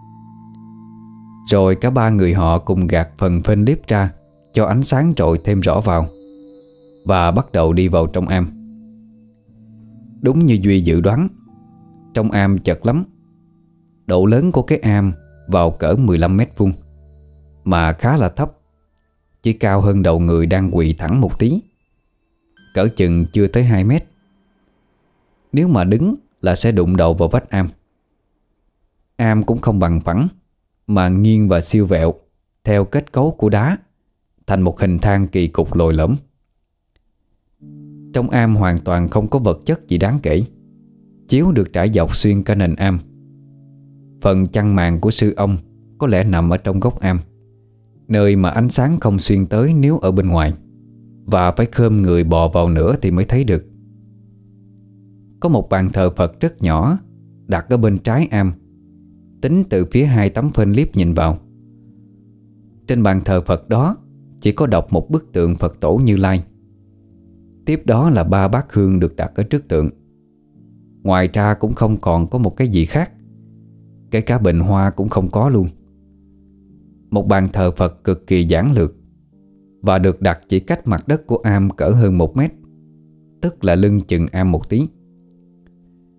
[SPEAKER 1] Rồi cả 3 người họ cùng gạt phần phên liếp ra cho ánh sáng trội thêm rõ vào, và bắt đầu đi vào trong am. Đúng như Duy dự đoán, trong am chật lắm. Độ lớn của cái am vào cỡ 15 mét vuông, mà khá là thấp, chỉ cao hơn đầu người đang quỳ thẳng một tí, cỡ chừng chưa tới 2 mét. Nếu mà đứng là sẽ đụng đầu vào vách am. Am cũng không bằng phẳng, mà nghiêng và siêu vẹo theo kết cấu của đá, thành một hình thang kỳ cục lồi lõm. Trong am hoàn toàn không có vật chất gì đáng kể. Chiếu được trải dọc xuyên cả nền am. Phần chăn màn của sư ông có lẽ nằm ở trong góc am, nơi mà ánh sáng không xuyên tới nếu ở bên ngoài, và phải khom người bò vào nữa thì mới thấy được. Có một bàn thờ Phật rất nhỏ đặt ở bên trái am, tính từ phía 2 tấm phên liếp nhìn vào. Trên bàn thờ Phật đó chỉ có đọc một bức tượng Phật tổ Như Lai. Tiếp đó là 3 bát hương được đặt ở trước tượng. Ngoài ra cũng không còn có một cái gì khác. Kể cả bình hoa cũng không có luôn. Một bàn thờ Phật cực kỳ giản lược, và được đặt chỉ cách mặt đất của am cỡ hơn 1 mét, tức là lưng chừng am một tí.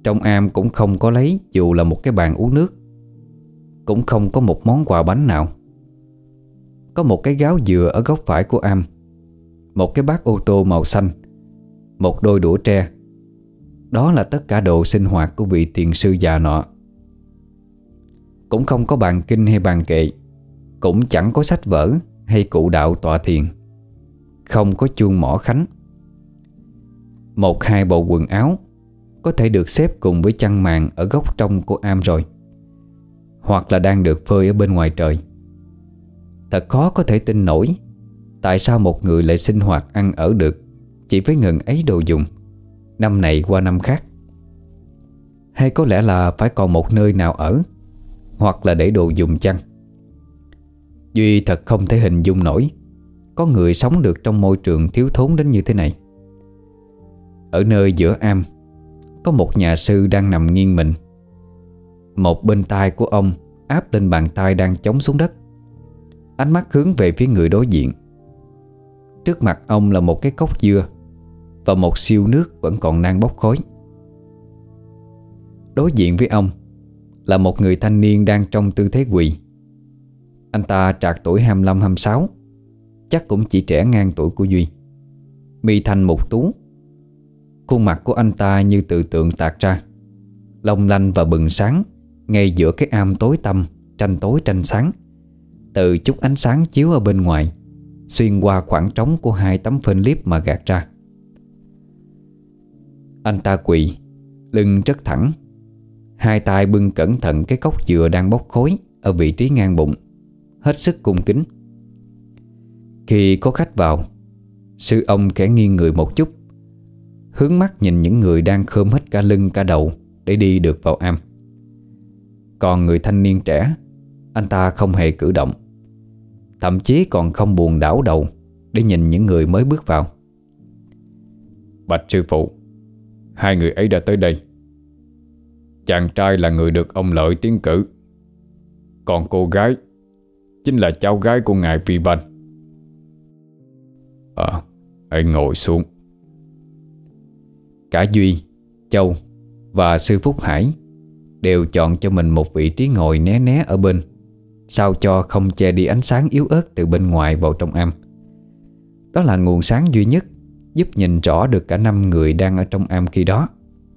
[SPEAKER 1] Trong am cũng không có lấy dù là một cái bàn uống nước, cũng không có một món quà bánh nào. Có một cái gáo dừa ở góc phải của am, một cái bát ô tô màu xanh, một đôi đũa tre. Đó là tất cả đồ sinh hoạt của vị tiền sư già nọ. Cũng không có bàn kinh hay bàn kệ, cũng chẳng có sách vở hay cụ đạo tọa thiền, không có chuông mõ khánh. Một hai bộ quần áo có thể được xếp cùng với chăn màn ở góc trong của am rồi, hoặc là đang được phơi ở bên ngoài trời. Thật khó có thể tin nổi tại sao một người lại sinh hoạt ăn ở được chỉ với ngần ấy đồ dùng, năm này qua năm khác. Hay có lẽ là phải còn một nơi nào ở, hoặc là để đồ dùng chăng. Duy thật không thể hình dung nổi có người sống được trong môi trường thiếu thốn đến như thế này. Ở nơi giữa am có một nhà sư đang nằm nghiêng mình. Một bên tai của ông áp lên bàn tay đang chống xuống đất, ánh mắt hướng về phía người đối diện. Trước mặt ông là một cái cốc dưa và một siêu nước vẫn còn đang bốc khói. Đối diện với ông là một người thanh niên đang trong tư thế quỳ. Anh ta trạc tuổi 25-26, chắc cũng chỉ trẻ ngang tuổi của Duy. Mi thanh mục tú, khuôn mặt của anh ta như từ tượng tạc ra, long lanh và bừng sáng ngay giữa cái am tối tăm, tranh tối tranh sáng, từ chút ánh sáng chiếu ở bên ngoài xuyên qua khoảng trống của hai tấm phên liếp mà gạt ra. Anh ta quỳ, lưng rất thẳng, hai tay bưng cẩn thận cái cốc dừa đang bốc khói ở vị trí ngang bụng, hết sức cung kính. Khi có khách vào, sư ông khẽ nghiêng người một chút, hướng mắt nhìn những người đang khom hết cả lưng cả đầu để đi được vào am. Còn người thanh niên trẻ, anh ta không hề cử động, thậm chí còn không buồn đảo đầu để nhìn những người mới bước vào.
[SPEAKER 2] Bạch sư phụ, hai người ấy đã tới đây. Chàng trai là người được ông Lợi tiến cử, còn cô gái chính là cháu gái của ngài Phi Vanh. Hãy ngồi xuống.
[SPEAKER 1] Cả Duy, Châu và sư Phúc Hải đều chọn cho mình một vị trí ngồi né né ở bên, sao cho không che đi ánh sáng yếu ớt từ bên ngoài vào trong am. Đó là nguồn sáng duy nhất giúp nhìn rõ được cả 5 người đang ở trong am khi đó.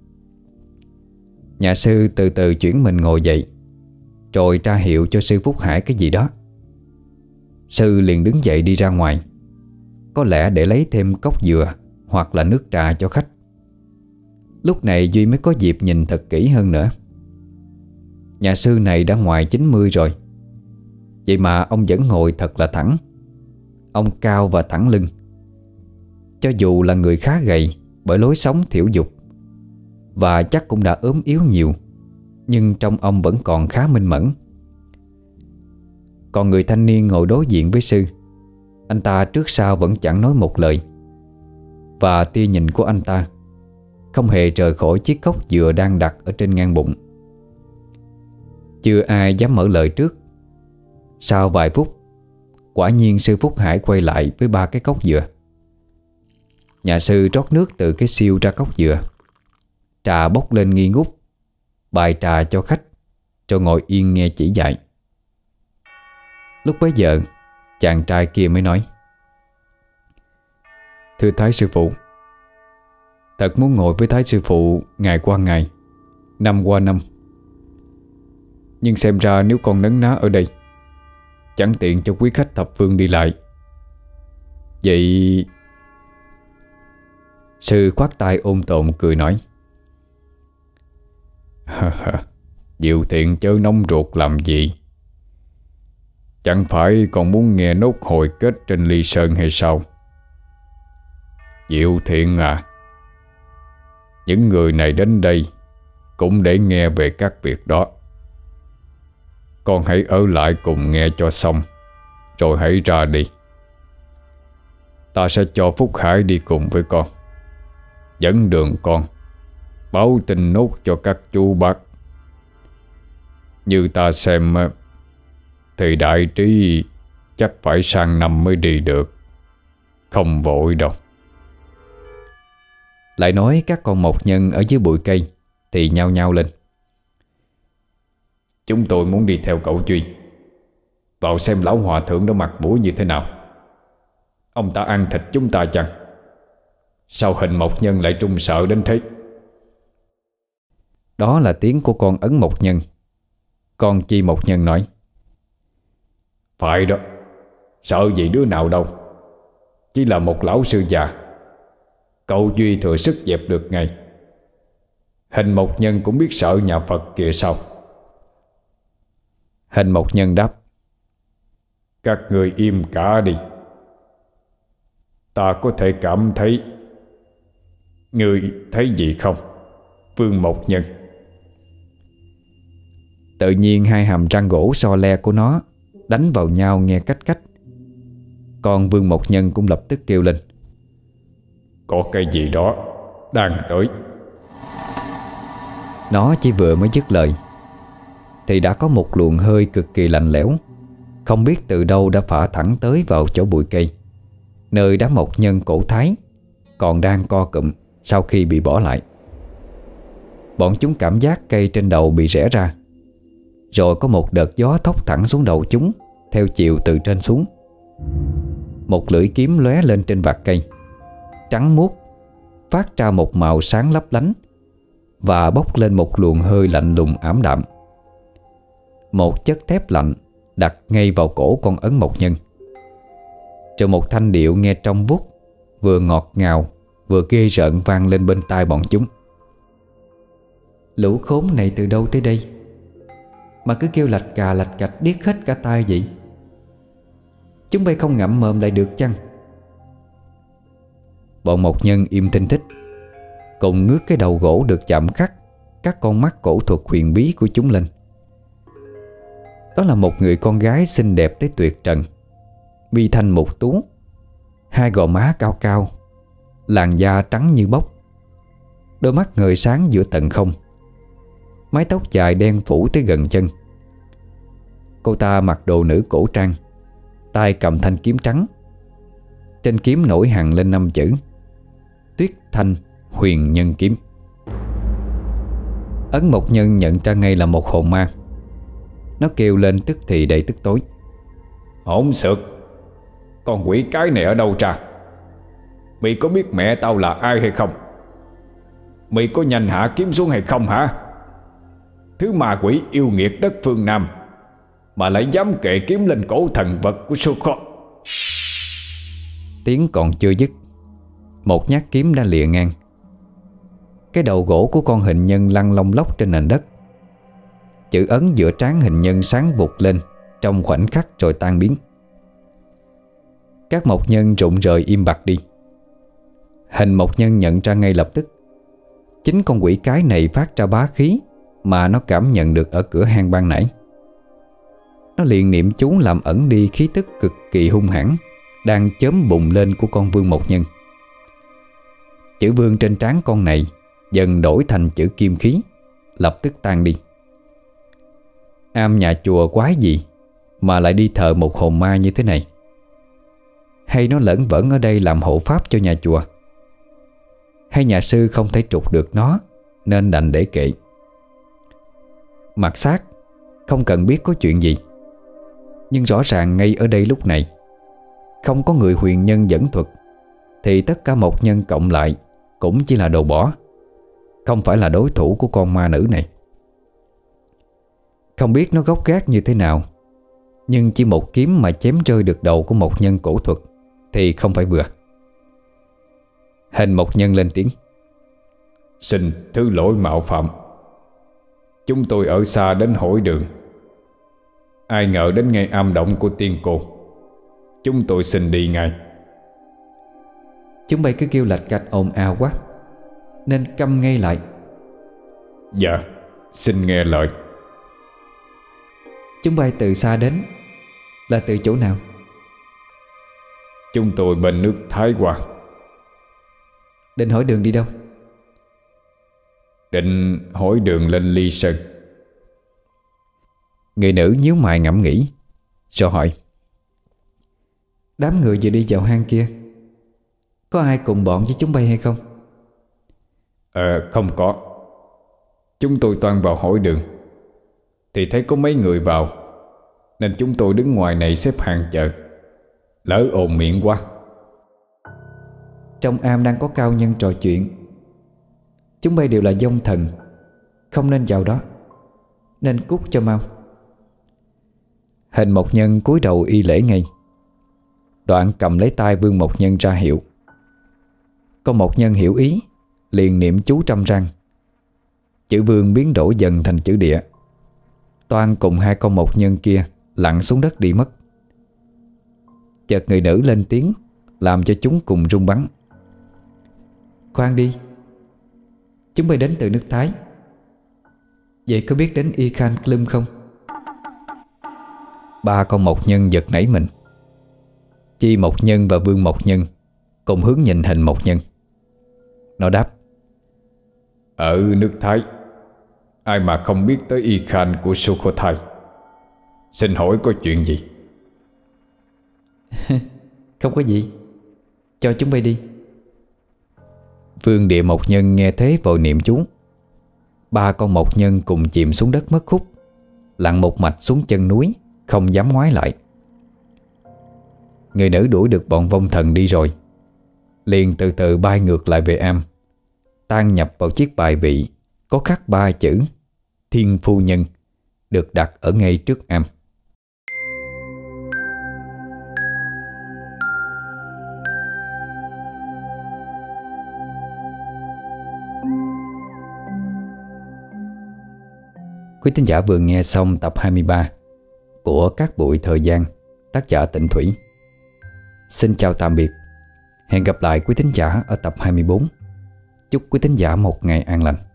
[SPEAKER 1] Nhà sư từ từ chuyển mình ngồi dậy, rồi ra hiệu cho sư Phúc Hải cái gì đó. Sư liền đứng dậy đi ra ngoài, có lẽ để lấy thêm cốc dừa hoặc là nước trà cho khách. Lúc này Duy mới có dịp nhìn thật kỹ hơn nữa. Nhà sư này đã ngoài 90 rồi, vậy mà ông vẫn ngồi thật là thẳng. Ông cao và thẳng lưng. Cho dù là người khá gầy bởi lối sống thiểu dục, và chắc cũng đã ốm yếu nhiều, nhưng trông ông vẫn còn khá minh mẫn. Còn người thanh niên ngồi đối diện với sư, anh ta trước sau vẫn chẳng nói một lời, và tia nhìn của anh ta không hề rời khỏi chiếc cốc dừa đang đặt ở trên ngang bụng. Chưa ai dám mở lời trước. Sau vài phút, quả nhiên sư Phúc Hải quay lại với 3 cái cốc dừa. Nhà sư rót nước từ cái siêu ra cốc dừa, trà bốc lên nghi ngút, bày trà cho khách, rồi ngồi yên nghe chỉ dạy. Lúc bấy giờ, chàng trai kia mới nói:
[SPEAKER 2] Thưa Thái sư phụ, thật muốn ngồi với Thái sư phụ ngày qua ngày, năm qua năm, nhưng xem ra nếu con nấn ná ở đây, chẳng tiện cho quý khách thập phương đi lại. Vậy...
[SPEAKER 1] Sư khoát tay ôm tồn cười nói:
[SPEAKER 2] Diệu Thiện chớ nóng ruột làm gì? Chẳng phải còn muốn nghe nốt hồi kết trên ly sơn hay sao? Diệu Thiện à, những người này đến đây cũng để nghe về các việc đó. Con hãy ở lại cùng nghe cho xong, rồi hãy ra đi. Ta sẽ cho Phúc Hải đi cùng với con, dẫn đường con, báo tin nốt cho các chú bác. Như ta xem thì đại trí chắc phải sang năm mới đi được, không vội đâu.
[SPEAKER 1] Lại nói các con mộc nhân ở dưới bụi cây thì nhao nhao lên.
[SPEAKER 2] Chúng tôi muốn đi theo cậu Duy vào xem lão hòa thượng đó mặt mũi như thế nào. Ông ta ăn thịt chúng ta chăng? Sao hình mộc nhân lại trung sợ đến thế?
[SPEAKER 1] Đó là tiếng của con Ấn Mộc Nhân. Con Chi Mộc Nhân nói:
[SPEAKER 2] Phải đó, sợ gì đứa nào đâu. Chỉ là một lão sư già. Cậu Duy thừa sức dẹp được ngay. Hình mộc nhân cũng biết sợ nhà Phật kìa sao?
[SPEAKER 1] Hình Mộc Nhân đáp:
[SPEAKER 2] Các người im cả đi. Ta có thể cảm thấy. Người thấy gì không, Vương Mộc Nhân?
[SPEAKER 1] Tự nhiên hai hàm răng gỗ so le của nó đánh vào nhau nghe cách cách. Còn Vương Mộc Nhân cũng lập tức kêu lên:
[SPEAKER 2] Có cái gì đó đang tới.
[SPEAKER 1] Nó chỉ vừa mới dứt lời thì đã có một luồng hơi cực kỳ lạnh lẽo không biết từ đâu đã phả thẳng tới vào chỗ bụi cây, nơi đám mộc nhân cổ thái còn đang co cụm sau khi bị bỏ lại. Bọn chúng cảm giác cây trên đầu bị rẽ ra, rồi có một đợt gió thốc thẳng xuống đầu chúng theo chiều từ trên xuống. Một lưỡi kiếm lóe lên trên vạt cây, trắng muốt, phát ra một màu sáng lấp lánh và bốc lên một luồng hơi lạnh lùng ảm đạm. Một chất thép lạnh đặt ngay vào cổ con Ấn Mộc Nhân. Rồi một thanh điệu nghe trong vút, vừa ngọt ngào vừa ghê rợn vang lên bên tai bọn chúng: Lũ khốn này từ đâu tới đây mà cứ kêu lạch cà lạch cạch điếc hết cả tai vậy? Chúng bay không ngậm mồm lại được chăng? Bọn mộc nhân im thinh thích, cùng ngước cái đầu gỗ được chạm khắc các con mắt cổ thuật huyền bí của chúng lên. Đó là một người con gái xinh đẹp tới tuyệt trần, mi thanh mục tú, hai gò má cao cao, làn da trắng như bóc, đôi mắt ngời sáng giữa tận không, mái tóc dài đen phủ tới gần chân. Cô ta mặc đồ nữ cổ trang, tay cầm thanh kiếm trắng. Trên kiếm nổi hằn lên 5 chữ: Tuyết Thanh Huyền Nhân Kiếm. Ấn Mộc Nhân nhận ra ngay là một hồn ma. Nó kêu lên tức thì đầy tức tối:
[SPEAKER 2] Hỗn xược, con quỷ cái này ở đâu ra? Mày có biết mẹ tao là ai hay không? Mày có nhanh hạ kiếm xuống hay không hả? Thứ ma quỷ yêu nghiệt đất phương Nam mà lại dám kệ kiếm lên cổ thần vật của Sô Kho.
[SPEAKER 1] Tiếng còn chưa dứt, một nhát kiếm đã lìa ngang. Cái đầu gỗ của con hình nhân lăn lông lóc trên nền đất. Chữ ấn giữa trán hình nhân sáng vụt lên trong khoảnh khắc rồi tan biến. Các mộc nhân rụng rời im bặt đi. Hình mộc nhân nhận ra ngay lập tức chính con quỷ cái này phát ra bá khí mà nó cảm nhận được ở cửa hang ban nãy. Nó liền niệm chú làm ẩn đi khí tức cực kỳ hung hãn đang chớm bùng lên của con vương mộc nhân. Chữ vương trên trán con này dần đổi thành chữ kim khí, lập tức tan đi. Am nhà chùa quái gì mà lại đi thờ một hồn ma như thế này? Hay nó lẫn vẩn ở đây làm hộ pháp cho nhà chùa? Hay nhà sư không thể trục được nó nên đành để kệ? Mặt xác không cần biết có chuyện gì, nhưng rõ ràng ngay ở đây lúc này không có người huyền nhân dẫn thuật thì tất cả mộc nhân cộng lại cũng chỉ là đồ bỏ, không phải là đối thủ của con ma nữ này. Không biết nó gốc gác như thế nào, nhưng chỉ một kiếm mà chém rơi được đầu của mộc nhân cổ thuật thì không phải vừa. Hình mộc nhân lên tiếng:
[SPEAKER 2] Xin thứ lỗi mạo phạm. Chúng tôi ở xa đến hỏi đường, ai ngờ đến ngay am động của tiên cô. Chúng tôi xin đi ngay.
[SPEAKER 1] Chúng bay cứ kêu lạch cạch ồn ào quá nên câm ngay lại.
[SPEAKER 2] Dạ, xin nghe lời.
[SPEAKER 1] Chúng bay từ xa đến là từ chỗ nào?
[SPEAKER 2] Chúng tôi bên nước Thái Hoa.
[SPEAKER 1] Định hỏi đường đi đâu?
[SPEAKER 2] Định hỏi đường lên Ly Sơn.
[SPEAKER 1] Người nữ nhíu mày ngẫm nghĩ rồi hỏi: Đám người vừa đi vào hang kia có ai cùng bọn với chúng bay hay không?
[SPEAKER 2] Không có. Chúng tôi toan vào hỏi đường thì thấy có mấy người vào, nên chúng tôi đứng ngoài này xếp hàng chờ. Lỡ ồn miệng quá.
[SPEAKER 1] Trong am đang có cao nhân trò chuyện. Chúng bay đều là vong thần, không nên vào đó, nên cút cho mau. Hình Mộc Nhân cúi đầu y lễ ngay. Đoạn cầm lấy tay Vương Mộc Nhân ra hiệu. Con Mộc Nhân hiểu ý, liền niệm chú trăm răng. Chữ Vương biến đổi dần thành chữ Địa. Toan cùng hai con Mộc Nhân kia lặn xuống đất đi mất. Chợt người nữ lên tiếng, làm cho chúng cùng rung bắn. Khoan đi, chúng bay đến từ nước Thái. Vậy có biết đến Y Khan Klum không? Ba con Mộc Nhân giật nảy mình. Chi Mộc Nhân và Vương Mộc Nhân cùng hướng nhìn Hình Mộc Nhân. Nó đáp:
[SPEAKER 2] Ở nước Thái, ai mà không biết tới Y Khan của Sukhothai? Xin hỏi có chuyện gì?
[SPEAKER 1] Không có gì, cho chúng bay đi. Vương Địa Mộc Nhân nghe thế vội niệm chú. Ba con Mộc Nhân cùng chìm xuống đất mất hút, lặn một mạch xuống chân núi, không dám ngoái lại. Người nữ đuổi được bọn vong thần đi rồi, liền từ từ bay ngược lại về am, tan nhập vào chiếc bài vị có khắc 3 chữ Thiên Phu Nhân, được đặt ở ngay trước am. Quý thính giả vừa nghe xong tập 23 của Cát Bụi Thời Gian, tác giả Tịnh Thủy. Xin chào tạm biệt. Hẹn gặp lại quý thính giả ở tập 24. Chúc quý thính giả một ngày an lành.